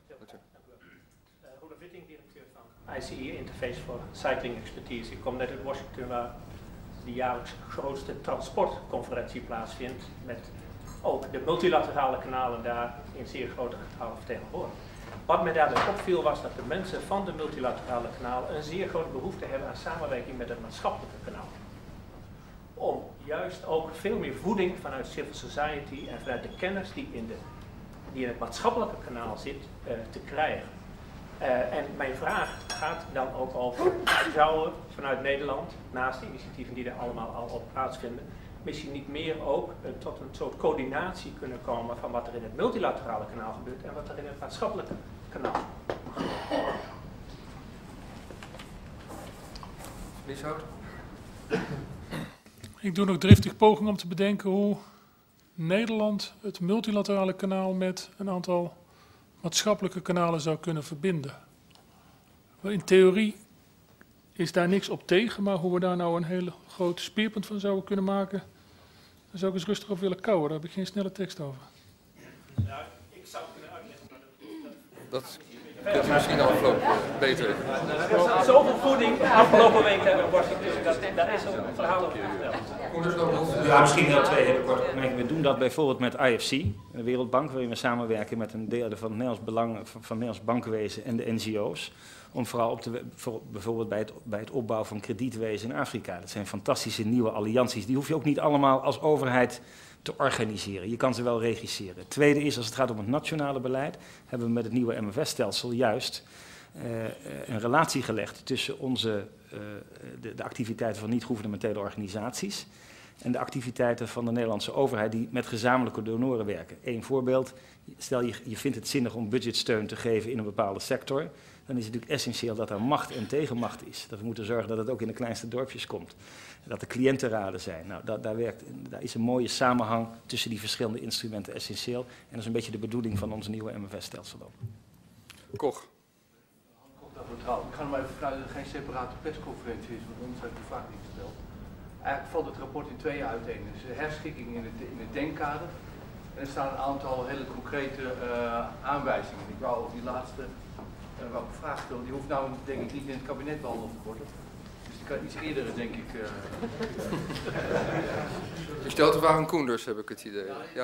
Roelof Witting, directeur van ICE, Interface for Cycling Expertise. Ik kom net uit Washington, waar de jaarlijks grootste transportconferentie plaatsvindt, met ook de multilaterale kanalen daar in zeer grote getallen vertegenwoordigd. Wat mij daarbij opviel was dat de mensen van de multilaterale kanalen een zeer grote behoefte hebben aan samenwerking met het maatschappelijke kanaal. Om juist ook veel meer voeding vanuit civil society en vanuit de kennis die in het maatschappelijke kanaal zit, te krijgen. En mijn vraag gaat dan ook over, zou er vanuit Nederland, naast de initiatieven die er allemaal al op plaatsvinden, misschien niet meer ook tot een soort coördinatie kunnen komen van wat er in het multilaterale kanaal gebeurt en wat er in het maatschappelijke kanaal gebeurt. Lieshout? Ik doe nog driftig poging om te bedenken hoe Nederland het multilaterale kanaal met een aantal maatschappelijke kanalen zou kunnen verbinden. In theorie is daar niks op tegen, maar hoe we daar nou een hele groot speerpunt van zouden kunnen maken, daar zou ik eens rustig op willen kouwen. Daar heb ik geen snelle tekst over. Nou, ik zou kunnen Dat kunt u misschien aflopen beter. Zoveel voeding afgelopen week hebben in Washington, daar is een verhaal over verteld. Ja, misschien heel twee hele korte opmerkingen. We doen dat bijvoorbeeld met IFC, de Wereldbank, waarin we samenwerken met een deel van het Nederlands belang, van het Nederlands bankwezen en de NGO's. Om vooral bijvoorbeeld bij het opbouwen van kredietwezen in Afrika. Dat zijn fantastische nieuwe allianties. Die hoef je ook niet allemaal als overheid te organiseren. Je kan ze wel regisseren. Het tweede is, als het gaat om het nationale beleid, hebben we met het nieuwe MFS-stelsel juist een relatie gelegd tussen de activiteiten van niet-gouvernementele organisaties en de activiteiten van de Nederlandse overheid die met gezamenlijke donoren werken. Eén voorbeeld, stel je vindt het zinnig om budgetsteun te geven in een bepaalde sector, dan is het natuurlijk essentieel dat er macht en tegenmacht is. Dat we moeten zorgen dat het ook in de kleinste dorpjes komt. Dat er cliëntenraden zijn. Nou, daar is een mooie samenhang tussen die verschillende instrumenten essentieel. En dat is een beetje de bedoeling van ons nieuwe MFS-stelsel ook. Koch. Ik ga nog maar even vragen dat er geen separate persconferentie is, want anders heb ik de vraag niet gesteld. Eigenlijk valt het rapport in tweeën uiteen. Dus herschikking in het denkkader. En er staan een aantal hele concrete aanwijzingen. Ik wou over die laatste wat ik vraag stellen. Die hoeft nou denk ik niet in het kabinet behandeld te worden. Dus die kan iets eerder denk ik... U stelt de vraag aan Koenders, heb ik het idee. Ja.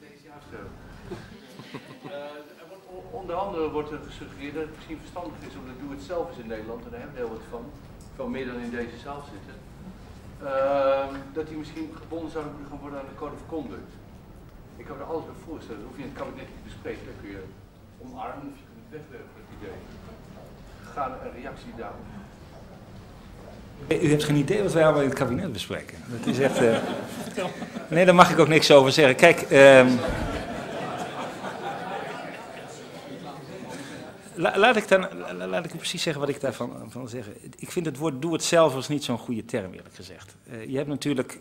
Onder andere wordt er gesuggereerd dat het misschien verstandig is omdat doe het zelf is in Nederland, en daar hebben we heel wat van, veel meer dan in deze zaal zitten, dat die misschien gebonden zouden gaan worden aan de Code of Conduct. Ik kan me er alles bij voorstellen, dat hoef je in het kabinet niet te bespreken, dat kun je omarmen of je kunt het wegwerpen, dat idee. Ga een reactie daarop. U hebt geen idee wat wij allemaal in het kabinet bespreken. Dat is echt... Nee, daar mag ik ook niks over zeggen. Kijk... Laat ik u precies zeggen wat ik daarvan van zeg. Ik vind het woord doe het zelf als niet zo'n goede term, eerlijk gezegd. Je hebt natuurlijk,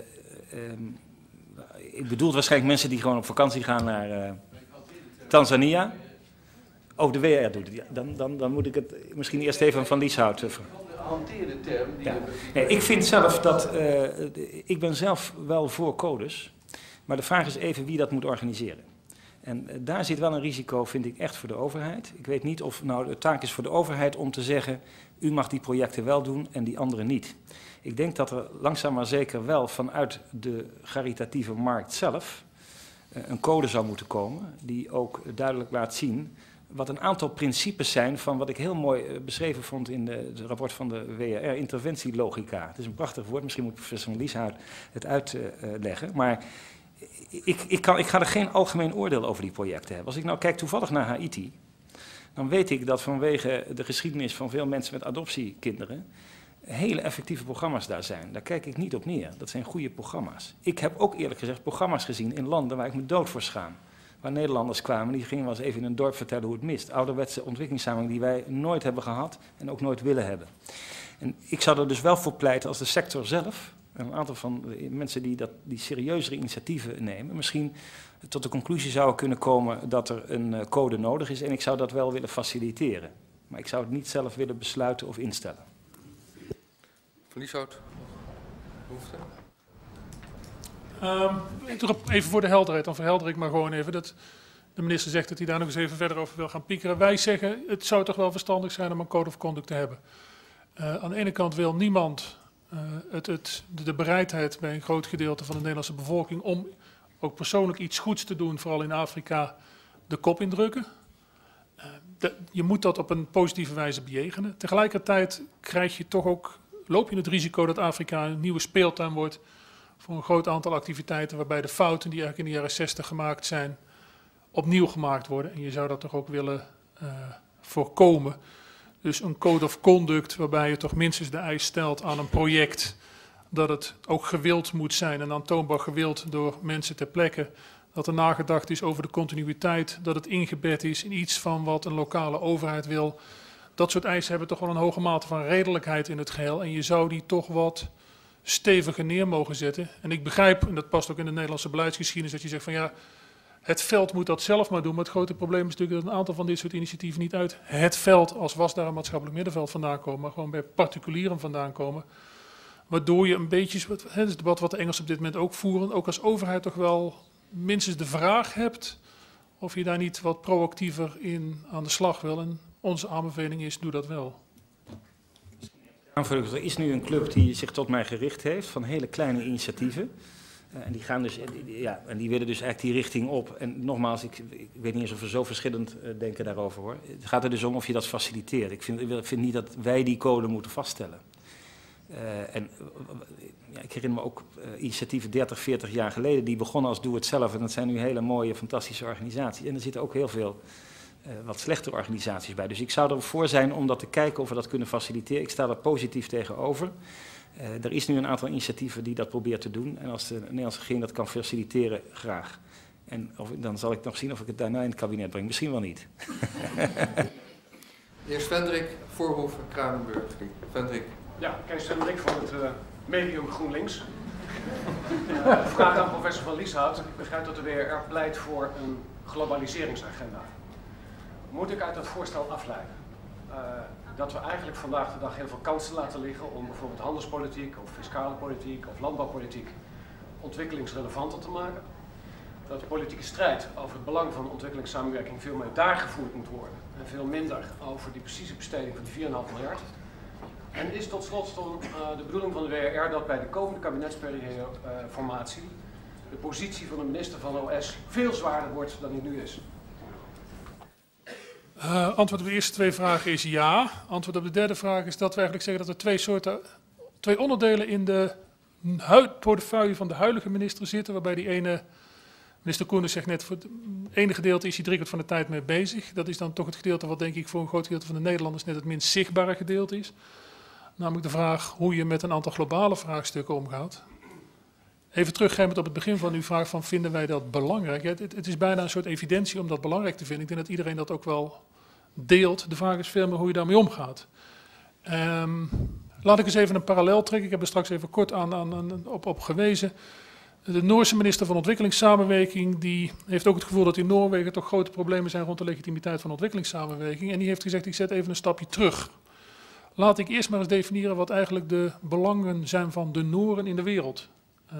ik bedoel waarschijnlijk mensen die gewoon op vakantie gaan naar Tanzania. Oh, de WR doet het. Ja, dan moet ik het misschien eerst even van Lieshout Hanteer de term. Die nee, ik vind zelf dat, ik ben zelf wel voor codes, maar de vraag is even wie dat moet organiseren. En daar zit wel een risico, vind ik, echt voor de overheid. Ik weet niet of nou de taak is voor de overheid om te zeggen, u mag die projecten wel doen en die anderen niet. Ik denk dat er langzaam maar zeker wel vanuit de caritatieve markt zelf een code zou moeten komen, die ook duidelijk laat zien wat een aantal principes zijn van wat ik heel mooi beschreven vond in het rapport van de WRR, interventielogica. Het is een prachtig woord, misschien moet professor Lieshout het uitleggen, maar... Ik ga er geen algemeen oordeel over die projecten hebben. Als ik nou kijk toevallig naar Haiti, dan weet ik dat vanwege de geschiedenis van veel mensen met adoptiekinderen hele effectieve programma's daar zijn. Daar kijk ik niet op neer. Dat zijn goede programma's. Ik heb ook eerlijk gezegd programma's gezien in landen waar ik me dood voor schaam. Waar Nederlanders kwamen, die gingen wel eens even in een dorp vertellen hoe het mist. Ouderwetse ontwikkelingssamenleving die wij nooit hebben gehad en ook nooit willen hebben. En ik zou er dus wel voor pleiten als de sector zelf... Een aantal van de mensen die serieuzere initiatieven nemen, misschien tot de conclusie zouden kunnen komen dat er een code nodig is en ik zou dat wel willen faciliteren. Maar ik zou het niet zelf willen besluiten of instellen. Van Lieshout, behoefte? Even voor de helderheid, dan verhelder ik maar gewoon even dat de minister zegt dat hij daar nog eens even verder over wil gaan piekeren. Wij zeggen, het zou toch wel verstandig zijn om een code of conduct te hebben. Aan de ene kant wil niemand... de bereidheid bij een groot gedeelte van de Nederlandse bevolking om ook persoonlijk iets goeds te doen, vooral in Afrika, de kop indrukken. Je moet dat op een positieve wijze bejegenen. Tegelijkertijd loop je het risico dat Afrika een nieuwe speeltuin wordt voor een groot aantal activiteiten waarbij de fouten die eigenlijk in de jaren 60 gemaakt zijn, opnieuw gemaakt worden. En je zou dat toch ook willen voorkomen. Dus een code of conduct waarbij je toch minstens de eis stelt aan een project dat het ook gewild moet zijn en aantoonbaar gewild door mensen ter plekke. Dat er nagedacht is over de continuïteit, dat het ingebed is in iets van wat een lokale overheid wil. Dat soort eisen hebben toch wel een hoge mate van redelijkheid in het geheel en je zou die toch wat steviger neer mogen zetten. En ik begrijp, en dat past ook in de Nederlandse beleidsgeschiedenis, dat je zegt van ja, het veld moet dat zelf maar doen, maar het grote probleem is natuurlijk dat een aantal van dit soort initiatieven niet uit het veld als wasbaar maatschappelijk middenveld vandaan komen, maar gewoon bij particulieren vandaan komen. Waardoor je een beetje, het debat wat de Engelsen op dit moment ook voeren, ook als overheid toch wel minstens de vraag hebt of je daar niet wat proactiever in aan de slag wil. En onze aanbeveling is, doe dat wel. Er is nu een club die zich tot mij gericht heeft van hele kleine initiatieven. En die gaan dus, ja, en die willen dus eigenlijk die richting op. En nogmaals, ik weet niet eens of we zo verschillend denken daarover hoor. Het gaat er dus om of je dat faciliteert. Ik vind niet dat wij die code moeten vaststellen. Ik herinner me ook initiatieven 30, 40 jaar geleden die begonnen als doe het zelf. En dat zijn nu hele mooie, fantastische organisaties. En er zitten ook heel veel wat slechtere organisaties bij. Dus ik zou ervoor zijn om dat te kijken of we dat kunnen faciliteren. Ik sta er positief tegenover. Er is nu een aantal initiatieven die dat proberen te doen. En als de Nederlandse regering dat kan faciliteren, graag. En dan zal ik nog zien of ik het daarna in het kabinet breng. Misschien wel niet. Eerst Vendrik, Voorhoeven, Kranenburg. Vendrik. Ja, Kees Vendrik van het medium GroenLinks. Vraag aan professor Van Lieshout. Ik begrijp dat de WRR pleit voor een globaliseringsagenda. Moet ik uit dat voorstel afleiden dat we eigenlijk vandaag de dag heel veel kansen laten liggen om bijvoorbeeld handelspolitiek of fiscale politiek of landbouwpolitiek ontwikkelingsrelevanter te maken? Dat de politieke strijd over het belang van ontwikkelingssamenwerking veel meer daar gevoerd moet worden en veel minder over die precieze besteding van die 4,5 miljard. En is tot slot de bedoeling van de WRR dat bij de komende kabinetsformatie de positie van de minister van OS veel zwaarder wordt dan die nu is? Antwoord op de eerste 2 vragen is ja. Antwoord op de derde vraag is dat we eigenlijk zeggen dat er twee onderdelen in de portefeuille van de huidige minister zitten, waarbij die ene, minister Koenders zegt net, voor het ene gedeelte is hij 3/4 van de tijd mee bezig. Dat is dan toch het gedeelte wat denk ik voor een groot gedeelte van de Nederlanders net het minst zichtbare gedeelte is. Namelijk de vraag hoe je met een aantal globale vraagstukken omgaat. Even teruggrijpend op het begin van uw vraag van vinden wij dat belangrijk? Ja, het is bijna een soort evidentie om dat belangrijk te vinden. Ik denk dat iedereen dat ook wel deelt. De vraag is veel meer hoe je daarmee omgaat. Laat ik eens even een parallel trekken. Ik heb er straks even kort op gewezen. De Noorse minister van Ontwikkelingssamenwerking die heeft ook het gevoel dat in Noorwegen toch grote problemen zijn rond de legitimiteit van ontwikkelingssamenwerking. En die heeft gezegd, ik zet even een stapje terug. Laat ik eerst maar eens definiëren wat eigenlijk de belangen zijn van de Nooren in de wereld.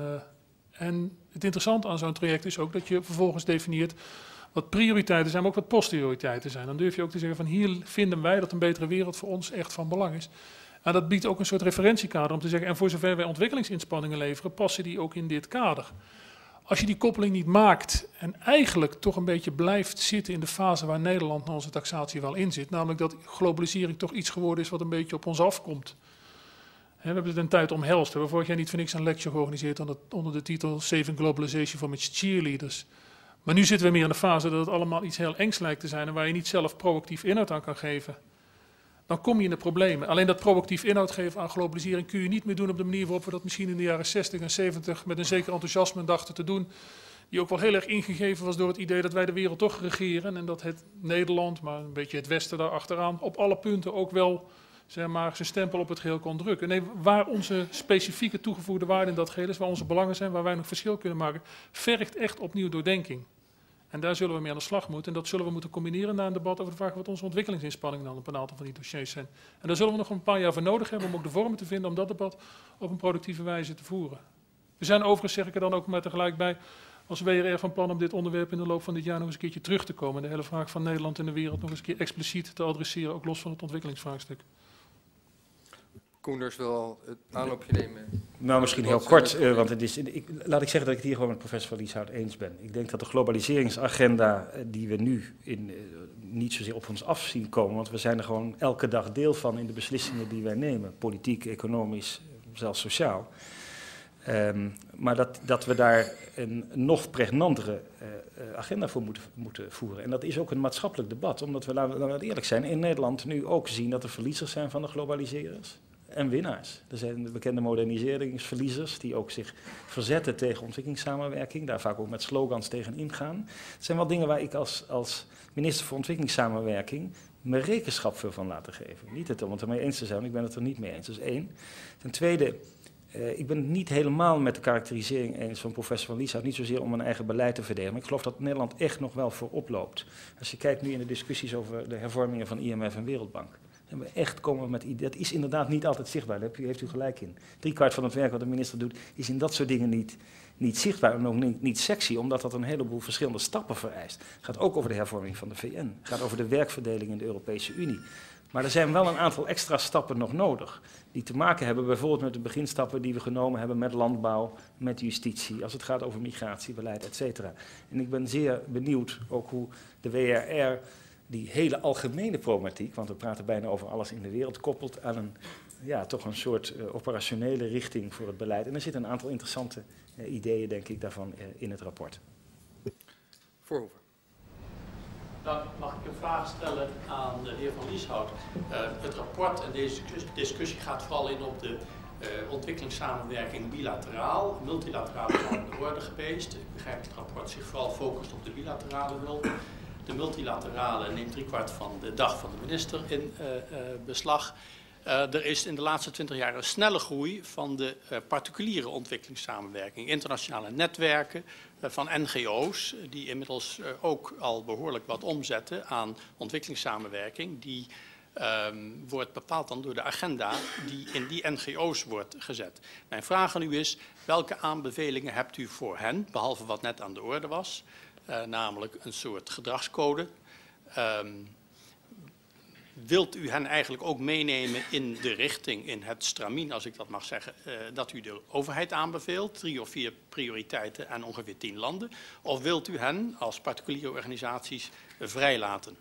En het interessante aan zo'n traject is ook dat je vervolgens definieert wat prioriteiten zijn, maar ook wat postprioriteiten zijn. Dan durf je ook te zeggen van hier vinden wij dat een betere wereld voor ons echt van belang is. En dat biedt ook een soort referentiekader om te zeggen, en voor zover wij ontwikkelingsinspanningen leveren, passen die ook in dit kader. Als je die koppeling niet maakt en eigenlijk toch een beetje blijft zitten in de fase waar Nederland naar onze taxatie wel in zit, namelijk dat globalisering toch iets geworden is wat een beetje op ons afkomt. We hebben het een tijd omhelst. We hebben vorig jaar niet voor niks een lecture georganiseerd onder de titel Saving Globalization from its Cheerleaders. Maar nu zitten we meer in de fase dat het allemaal iets heel engs lijkt te zijn en waar je niet zelf proactief inhoud aan kan geven. Dan kom je in de problemen. Alleen dat proactief inhoud geven aan globalisering kun je niet meer doen op de manier waarop we dat misschien in de jaren 60 en 70 met een zeker enthousiasme dachten te doen. Die ook wel heel erg ingegeven was door het idee dat wij de wereld toch regeren en dat het Nederland, maar een beetje het Westen daar achteraan, op alle punten ook wel zeg maar, zijn stempel op het geheel kon drukken. Nee, waar onze specifieke toegevoegde waarde in dat geheel is, waar onze belangen zijn, waar wij nog verschil kunnen maken, vergt echt opnieuw doordenking. En daar zullen we mee aan de slag moeten. En dat zullen we moeten combineren na een debat over de vraag wat onze ontwikkelingsinspanningen dan op een aantal van die dossiers zijn. En daar zullen we nog een paar jaar voor nodig hebben om ook de vormen te vinden om dat debat op een productieve wijze te voeren. We zijn overigens, zeg ik er dan ook maar tegelijk bij, als WRR van plan om dit onderwerp in de loop van dit jaar nog eens een keertje terug te komen. En de hele vraag van Nederland en de wereld nog eens een keer expliciet te adresseren, ook los van het ontwikkelingsvraagstuk. Koenders wil al het aanloopje nemen. Nou, misschien heel kort, want het is, laat ik zeggen dat ik het hier gewoon met professor Van Lieshout eens ben. Ik denk dat de globaliseringsagenda die we nu niet zozeer op ons af zien komen, want we zijn er gewoon elke dag deel van in de beslissingen die wij nemen. Politiek, economisch, zelfs sociaal. Maar dat we daar een nog pregnantere agenda voor moeten voeren. En dat is ook een maatschappelijk debat, omdat we, laten we eerlijk zijn, in Nederland nu ook zien dat er verliezers zijn van de globaliserers. En winnaars. Er zijn de bekende moderniseringsverliezers die ook zich verzetten tegen ontwikkelingssamenwerking, daar vaak ook met slogans tegen ingaan. Het zijn wel dingen waar ik als minister voor ontwikkelingssamenwerking me rekenschap voor van laten geven. Niet om het ermee eens te zijn, want ik ben het er niet mee eens. Dat is één. Ten tweede, ik ben het niet helemaal met de karakterisering eens van professor Van Lieshout, niet zozeer om een eigen beleid te verdedigen, maar ik geloof dat Nederland echt nog wel voorop loopt. Als je kijkt nu in de discussies over de hervormingen van IMF en Wereldbank. En we echt komen met ideeën. Dat is inderdaad niet altijd zichtbaar, daar heeft u gelijk in. 3/4 van het werk wat de minister doet, is in dat soort dingen niet zichtbaar en ook niet sexy, omdat dat een heleboel verschillende stappen vereist. Het gaat ook over de hervorming van de VN, het gaat over de werkverdeling in de Europese Unie. Maar er zijn wel een aantal extra stappen nog nodig, die te maken hebben bijvoorbeeld met de beginstappen die we genomen hebben met landbouw, met justitie, als het gaat over migratiebeleid, et cetera. En ik ben zeer benieuwd ook hoe de WRR die hele algemene problematiek, want we praten bijna over alles in de wereld, koppelt aan toch een soort operationele richting voor het beleid. En er zitten een aantal interessante ideeën, denk ik, daarvan in het rapport. Voorhoeven. Dan mag ik een vraag stellen aan de heer Van Lieshout. Het rapport en deze discussie gaat vooral in op de ontwikkelingssamenwerking bilateraal. Multilateraal is al aan de orde geweest. Ik begrijp dat het rapport zich vooral focust op de bilaterale hulp. De multilaterale neemt 3/4 van de dag van de minister in beslag. Er is in de laatste 20 jaar een snelle groei van de particuliere ontwikkelingssamenwerking. Internationale netwerken van NGO's die inmiddels ook al behoorlijk wat omzetten aan ontwikkelingssamenwerking. Die wordt bepaald dan door de agenda die in die NGO's wordt gezet. Mijn vraag aan u is, welke aanbevelingen hebt u voor hen, behalve wat net aan de orde was, namelijk een soort gedragscode. Wilt u hen eigenlijk ook meenemen in de richting, in het stramien, als ik dat mag zeggen, dat u de overheid aanbeveelt, 3 of 4 prioriteiten en ongeveer 10 landen? Of wilt u hen als particuliere organisaties vrijlaten?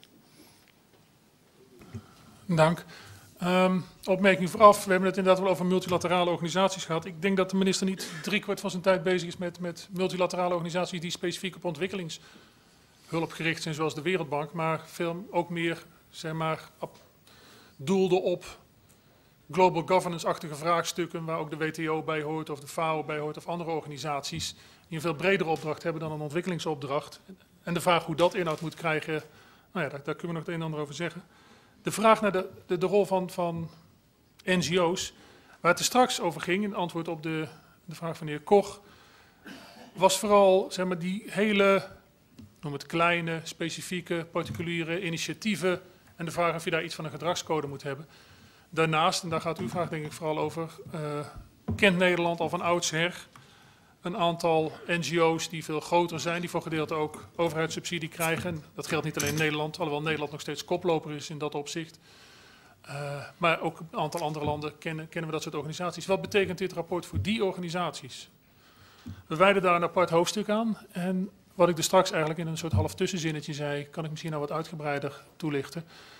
Dank. Opmerking vooraf, we hebben het inderdaad wel over multilaterale organisaties gehad. Ik denk dat de minister niet 3/4 van zijn tijd bezig is met multilaterale organisaties die specifiek op ontwikkelingshulp gericht zijn, zoals de Wereldbank, maar veel ook meer, zeg maar, doelde op global governance-achtige vraagstukken, waar ook de WTO bij hoort, of de FAO bij hoort, of andere organisaties, die een veel bredere opdracht hebben dan een ontwikkelingsopdracht. En de vraag hoe dat inhoud moet krijgen, nou ja, daar kunnen we nog het een en ander over zeggen. De vraag naar de rol van NGO's, waar het er straks over ging, in antwoord op de vraag van de heer Koch, was vooral, zeg maar, die hele, noem het kleine, specifieke, particuliere initiatieven en de vraag of je daar iets van een gedragscode moet hebben. Daarnaast, en daar gaat uw vraag denk ik vooral over, kent Nederland al van oudsher een aantal NGO's die veel groter zijn, die voor gedeelte ook overheidssubsidie krijgen. Dat geldt niet alleen in Nederland, alhoewel Nederland nog steeds koploper is in dat opzicht. Maar ook een aantal andere landen kennen we dat soort organisaties. Wat betekent dit rapport voor die organisaties? We wijden daar een apart hoofdstuk aan. En wat ik er straks eigenlijk in een soort half tussenzinnetje zei, kan ik misschien nou wat uitgebreider toelichten.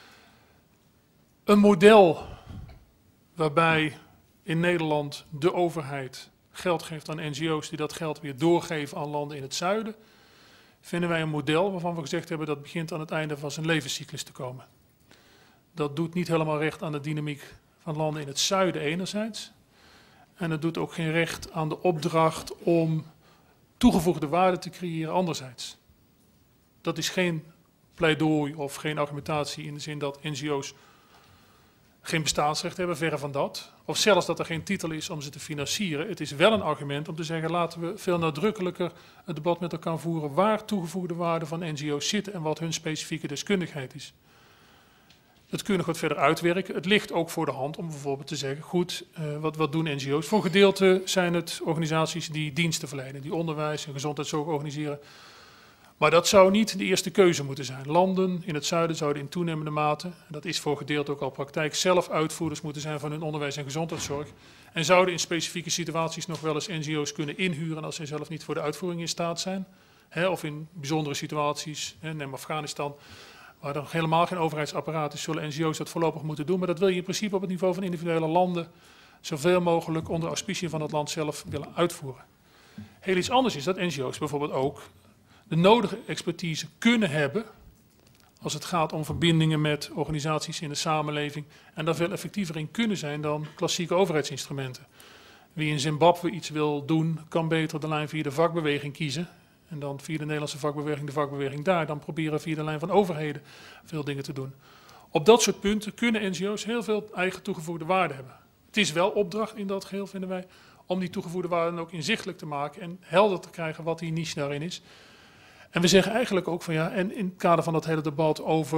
Een model waarbij in Nederland de overheid geld geeft aan NGO's die dat geld weer doorgeven aan landen in het zuiden, vinden wij een model waarvan we gezegd hebben dat begint aan het einde van zijn levenscyclus te komen. Dat doet niet helemaal recht aan de dynamiek van landen in het zuiden enerzijds. En het doet ook geen recht aan de opdracht om toegevoegde waarde te creëren anderzijds. Dat is geen pleidooi of geen argumentatie in de zin dat NGO's geen bestaansrecht hebben, verre van dat. Of zelfs dat er geen titel is om ze te financieren. Het is wel een argument om te zeggen, laten we veel nadrukkelijker het debat met elkaar voeren waar toegevoegde waarde van NGO's zitten en wat hun specifieke deskundigheid is. Dat kun je nog wat verder uitwerken. Het ligt ook voor de hand om bijvoorbeeld te zeggen, goed, wat doen NGO's? Voor een gedeelte zijn het organisaties die diensten verlenen, die onderwijs en gezondheidszorg organiseren. Maar dat zou niet de eerste keuze moeten zijn. Landen in het zuiden zouden in toenemende mate, en dat is voor gedeelte ook al praktijk, zelf uitvoerders moeten zijn van hun onderwijs en gezondheidszorg. En zouden in specifieke situaties nog wel eens NGO's kunnen inhuren als zij zelf niet voor de uitvoering in staat zijn. Of in bijzondere situaties, neem Afghanistan, waar er nog helemaal geen overheidsapparaat is, zullen NGO's dat voorlopig moeten doen. Maar dat wil je in principe op het niveau van individuele landen zoveel mogelijk onder auspiciën van het land zelf willen uitvoeren. Heel iets anders is dat NGO's bijvoorbeeld ook de nodige expertise kunnen hebben als het gaat om verbindingen met organisaties in de samenleving en daar veel effectiever in kunnen zijn dan klassieke overheidsinstrumenten. Wie in Zimbabwe iets wil doen, kan beter de lijn via de vakbeweging kiezen en dan via de Nederlandse vakbeweging de vakbeweging daar, dan proberen via de lijn van overheden veel dingen te doen. Op dat soort punten kunnen NGO's heel veel eigen toegevoegde waarde hebben. Het is wel opdracht in dat geheel, vinden wij, om die toegevoegde waarde ook inzichtelijk te maken en helder te krijgen wat die niche daarin is. En we zeggen eigenlijk ook van ja, en in het kader van dat hele debat over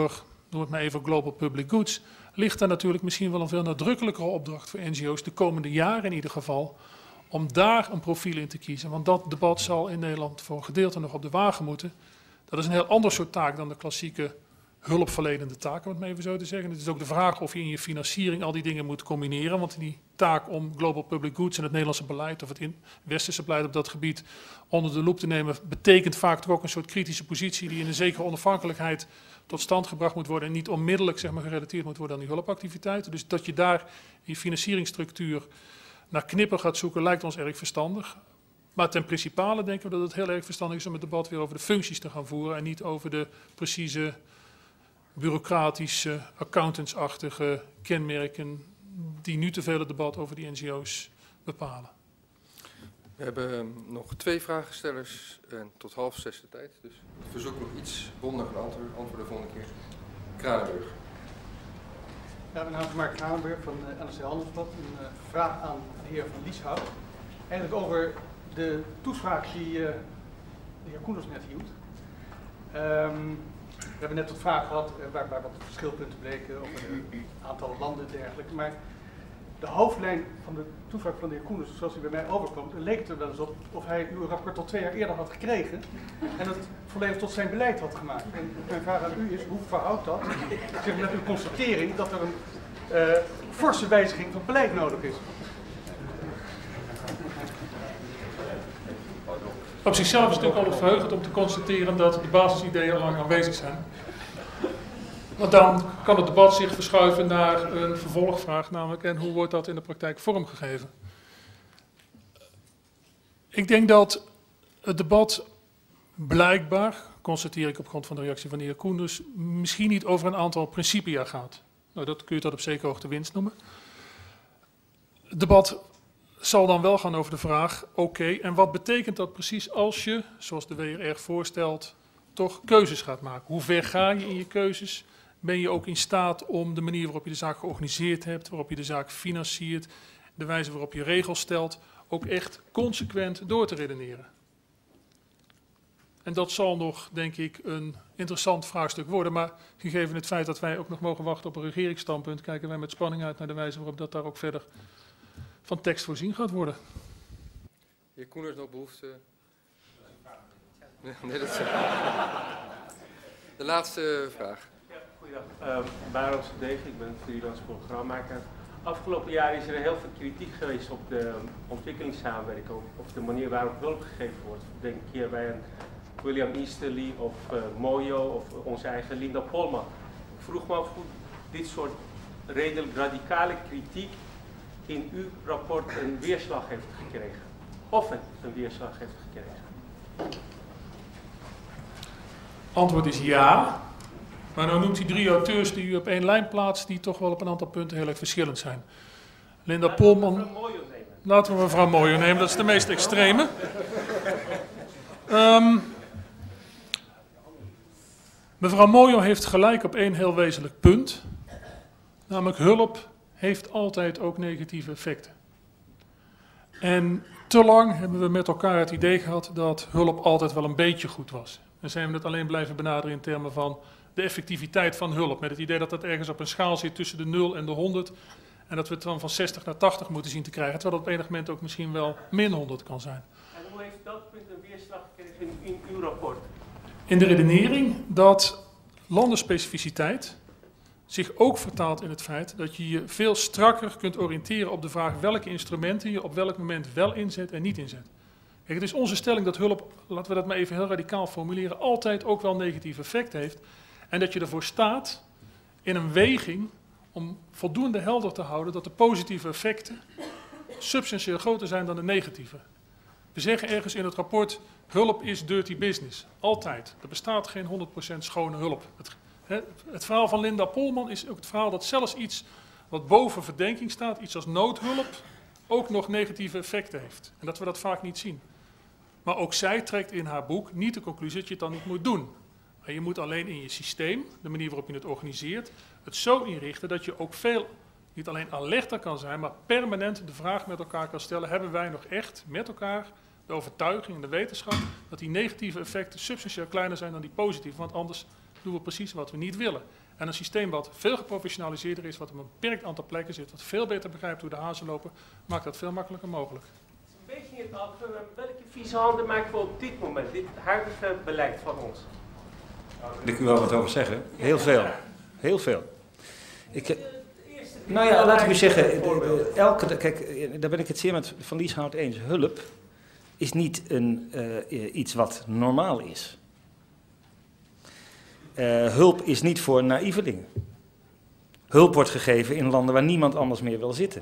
noem het maar even global public goods, ligt daar natuurlijk misschien wel een veel nadrukkelijkere opdracht voor NGO's, de komende jaren in ieder geval, om daar een profiel in te kiezen. Want dat debat zal in Nederland voor een gedeelte nog op de wagen moeten. Dat is een heel ander soort taak dan de klassieke hulpverlenende taak, om het maar even zo te zeggen. Het is ook de vraag of je in je financiering al die dingen moet combineren, want die taak om global public goods en het Nederlandse beleid of het westerse beleid op dat gebied onder de loep te nemen, betekent vaak toch ook een soort kritische positie die in een zekere onafhankelijkheid tot stand gebracht moet worden en niet onmiddellijk zeg maar, gerelateerd moet worden aan die hulpactiviteiten. Dus dat je daar in je financieringsstructuur naar knippen gaat zoeken, lijkt ons erg verstandig. Maar ten principale denken we dat het heel erg verstandig is om het debat weer over de functies te gaan voeren en niet over de precieze bureaucratische, accountantsachtige kenmerken die nu te veel het debat over die NGO's bepalen. We hebben nog 2 vragenstellers en tot 5:30 de tijd. Dus ik verzoek nog iets bondiger antwoorden de volgende keer. Kranenburg. Ja, mijn naam is Mark Kranenburg van NRC Handelsblad. Een vraag aan de heer Van Lieshout. Eigenlijk over de toespraak die de heer Koenders net hield. We hebben net wat vragen gehad waar wat verschilpunten bleken over een aantal landen en dergelijke. Maar de hoofdlijn van de toespraak van de heer Koenders, zoals die bij mij overkwam, leek het er wel eens op of hij uw rapport al 2 jaar eerder had gekregen en het volledig tot zijn beleid had gemaakt. En mijn vraag aan u is, hoe verhoudt dat zich met uw constatering dat er een forse wijziging van beleid nodig is? Op zichzelf is het natuurlijk altijd verheugend om te constateren dat de basisideeën al lang aanwezig zijn. Want dan kan het debat zich verschuiven naar een vervolgvraag, namelijk en hoe wordt dat in de praktijk vormgegeven? Ik denk dat het debat blijkbaar, constateer ik op grond van de reactie van de heer Koenders, misschien niet over een aantal principia gaat. Nou, dat kun je tot op zekere hoogte winst noemen. Het debat zal dan wel gaan over de vraag, oké, en wat betekent dat precies als je, zoals de WRR voorstelt, toch keuzes gaat maken? Hoe ver ga je in je keuzes? Ben je ook in staat om de manier waarop je de zaak georganiseerd hebt, waarop je de zaak financiert, de wijze waarop je regels stelt, ook echt consequent door te redeneren? En dat zal nog, denk ik, een interessant vraagstuk worden, maar gegeven het feit dat wij ook nog mogen wachten op een regeringsstandpunt, kijken wij met spanning uit naar de wijze waarop dat daar ook verder van tekst voorzien gaat worden. Heer Koenders, nog behoefte? Nee, dat is de laatste vraag. Ja, goeiedag. Barend Degen, ik ben freelance programmamaker. Afgelopen jaar is er heel veel kritiek geweest op de ontwikkelingssamenwerking, of de manier waarop hulp gegeven wordt. Denk hier bij een William Easterly of Moyo of onze eigen Linda Polman. Ik vroeg me af hoe dit soort redelijk radicale kritiek in uw rapport een weerslag heeft gekregen. Of het een weerslag heeft gekregen. Antwoord is ja. Maar nou noemt u 3 auteurs die u op 1 lijn plaatst, die toch wel op een aantal punten heel erg verschillend zijn. Linda Polman. Laten we mevrouw Moyo nemen, dat is de meest extreme. Mevrouw Moyo heeft gelijk op 1 heel wezenlijk punt. Namelijk hulp heeft altijd ook negatieve effecten. En te lang hebben we met elkaar het idee gehad dat hulp altijd wel een beetje goed was. En zijn we het alleen blijven benaderen in termen van de effectiviteit van hulp. Met het idee dat dat ergens op een schaal zit tussen de 0 en de 100. En dat we het dan van 60 naar 80 moeten zien te krijgen. Terwijl dat op enig moment ook misschien wel min 100 kan zijn. En hoe heeft dat punt een weerslag gekregen in uw rapport? In de redenering dat landenspecificiteit zich ook vertaalt in het feit dat je je veel strakker kunt oriënteren op de vraag welke instrumenten je op welk moment wel inzet en niet inzet. Kijk, het is onze stelling dat hulp, laten we dat maar even heel radicaal formuleren, altijd ook wel negatief effect heeft. En dat je ervoor staat in een weging om voldoende helder te houden dat de positieve effecten substantieel groter zijn dan de negatieve. We zeggen ergens in het rapport, hulp is dirty business. Altijd. Er bestaat geen 100% schone hulp. Het verhaal van Linda Polman is ook het verhaal dat zelfs iets wat boven verdenking staat, iets als noodhulp, ook nog negatieve effecten heeft. En dat we dat vaak niet zien. Maar ook zij trekt in haar boek niet de conclusie dat je het dan niet moet doen. Maar je moet alleen in je systeem, de manier waarop je het organiseert, het zo inrichten dat je ook veel, niet alleen alerter kan zijn, maar permanent de vraag met elkaar kan stellen, hebben wij nog echt met elkaar de overtuiging en de wetenschap dat die negatieve effecten substantieel kleiner zijn dan die positieve, want anders doen we precies wat we niet willen. En een systeem wat veel geprofessionaliseerder is, wat op een beperkt aantal plekken zit, wat veel beter begrijpt hoe de hazen lopen, maakt dat veel makkelijker mogelijk. Een beetje in het algemeen, welke vieze handen maken we op dit moment, dit huidige beleid van ons? Daar wil ik u wel wat over zeggen. Heel veel. Heel veel. Nou ja, laat ik u zeggen, kijk, daar ben ik het zeer met Van Lieshout eens. Hulp is niet iets wat normaal is. Hulp is niet voor naïvelingen. Hulp wordt gegeven in landen waar niemand anders meer wil zitten.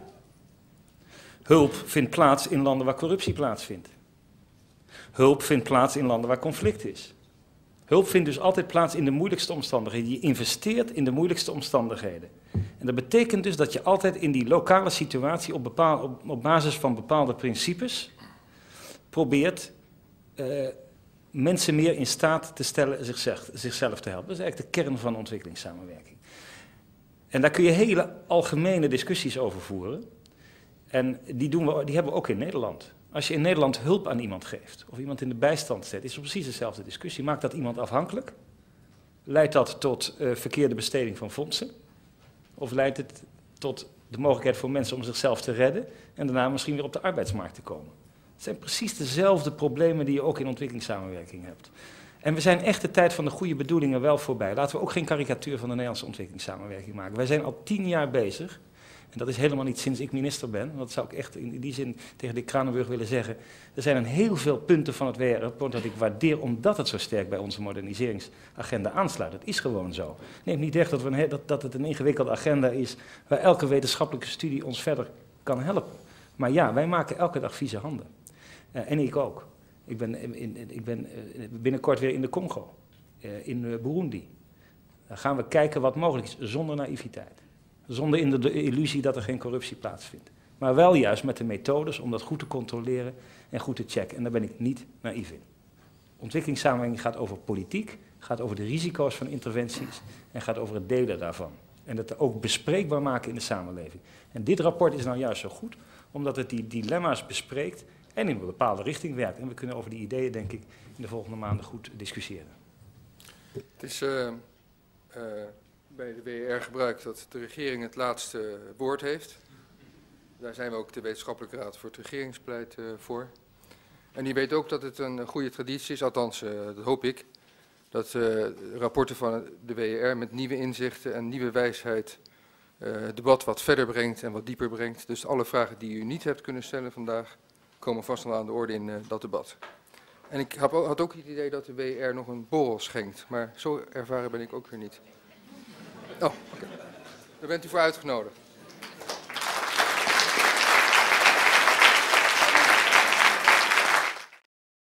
Hulp vindt plaats in landen waar corruptie plaatsvindt. Hulp vindt plaats in landen waar conflict is. Hulp vindt dus altijd plaats in de moeilijkste omstandigheden. Je investeert in de moeilijkste omstandigheden. En dat betekent dus dat je altijd in die lokale situatie op basis van bepaalde principes probeert mensen meer in staat te stellen zichzelf te helpen. Dat is eigenlijk de kern van ontwikkelingssamenwerking. En daar kun je hele algemene discussies over voeren. En die hebben we ook in Nederland. Als je in Nederland hulp aan iemand geeft, of iemand in de bijstand zet, is het precies dezelfde discussie. Maakt dat iemand afhankelijk? Leidt dat tot verkeerde besteding van fondsen? Of leidt het tot de mogelijkheid voor mensen om zichzelf te redden en daarna misschien weer op de arbeidsmarkt te komen? Het zijn precies dezelfde problemen die je ook in ontwikkelingssamenwerking hebt. En we zijn echt de tijd van de goede bedoelingen wel voorbij. Laten we ook geen karikatuur van de Nederlandse ontwikkelingssamenwerking maken. Wij zijn al 10 jaar bezig. En dat is helemaal niet sinds ik minister ben. Dat zou ik echt in die zin tegen de Kranenburg willen zeggen. Er zijn heel veel punten van het WRR-rapport dat ik waardeer omdat het zo sterk bij onze moderniseringsagenda aansluit. Dat is gewoon zo. Neemt niet weg dat het een ingewikkelde agenda is waar elke wetenschappelijke studie ons verder kan helpen. Maar ja, wij maken elke dag vieze handen. En ik ook. Ik ben binnenkort weer in de Congo, in Burundi. Dan gaan we kijken wat mogelijk is, zonder naïviteit. Zonder de illusie dat er geen corruptie plaatsvindt. Maar wel juist met de methodes om dat goed te controleren en goed te checken. En daar ben ik niet naïef in. Ontwikkelingssamenwerking gaat over politiek, gaat over de risico's van interventies en gaat over het delen daarvan. En dat ook bespreekbaar maken in de samenleving. En dit rapport is nou juist zo goed, omdat het die dilemma's bespreekt en in een bepaalde richting werkt. En we kunnen over die ideeën, denk ik, in de volgende maanden goed discussiëren. Het is bij de WRR gebruikt dat de regering het laatste woord heeft. Daar zijn we ook de Wetenschappelijke Raad voor het Regeringsbeleid voor. En die weet ook dat het een goede traditie is, althans dat hoop ik, dat rapporten van de WRR met nieuwe inzichten en nieuwe wijsheid het debat wat verder brengt en wat dieper brengt. Dus alle vragen die u niet hebt kunnen stellen vandaag, komen vast wel aan de orde in dat debat. En ik had ook het idee dat de WRR nog een borrel schenkt, maar zo ervaren ben ik ook weer niet. Oh, oké. Daar bent u voor uitgenodigd.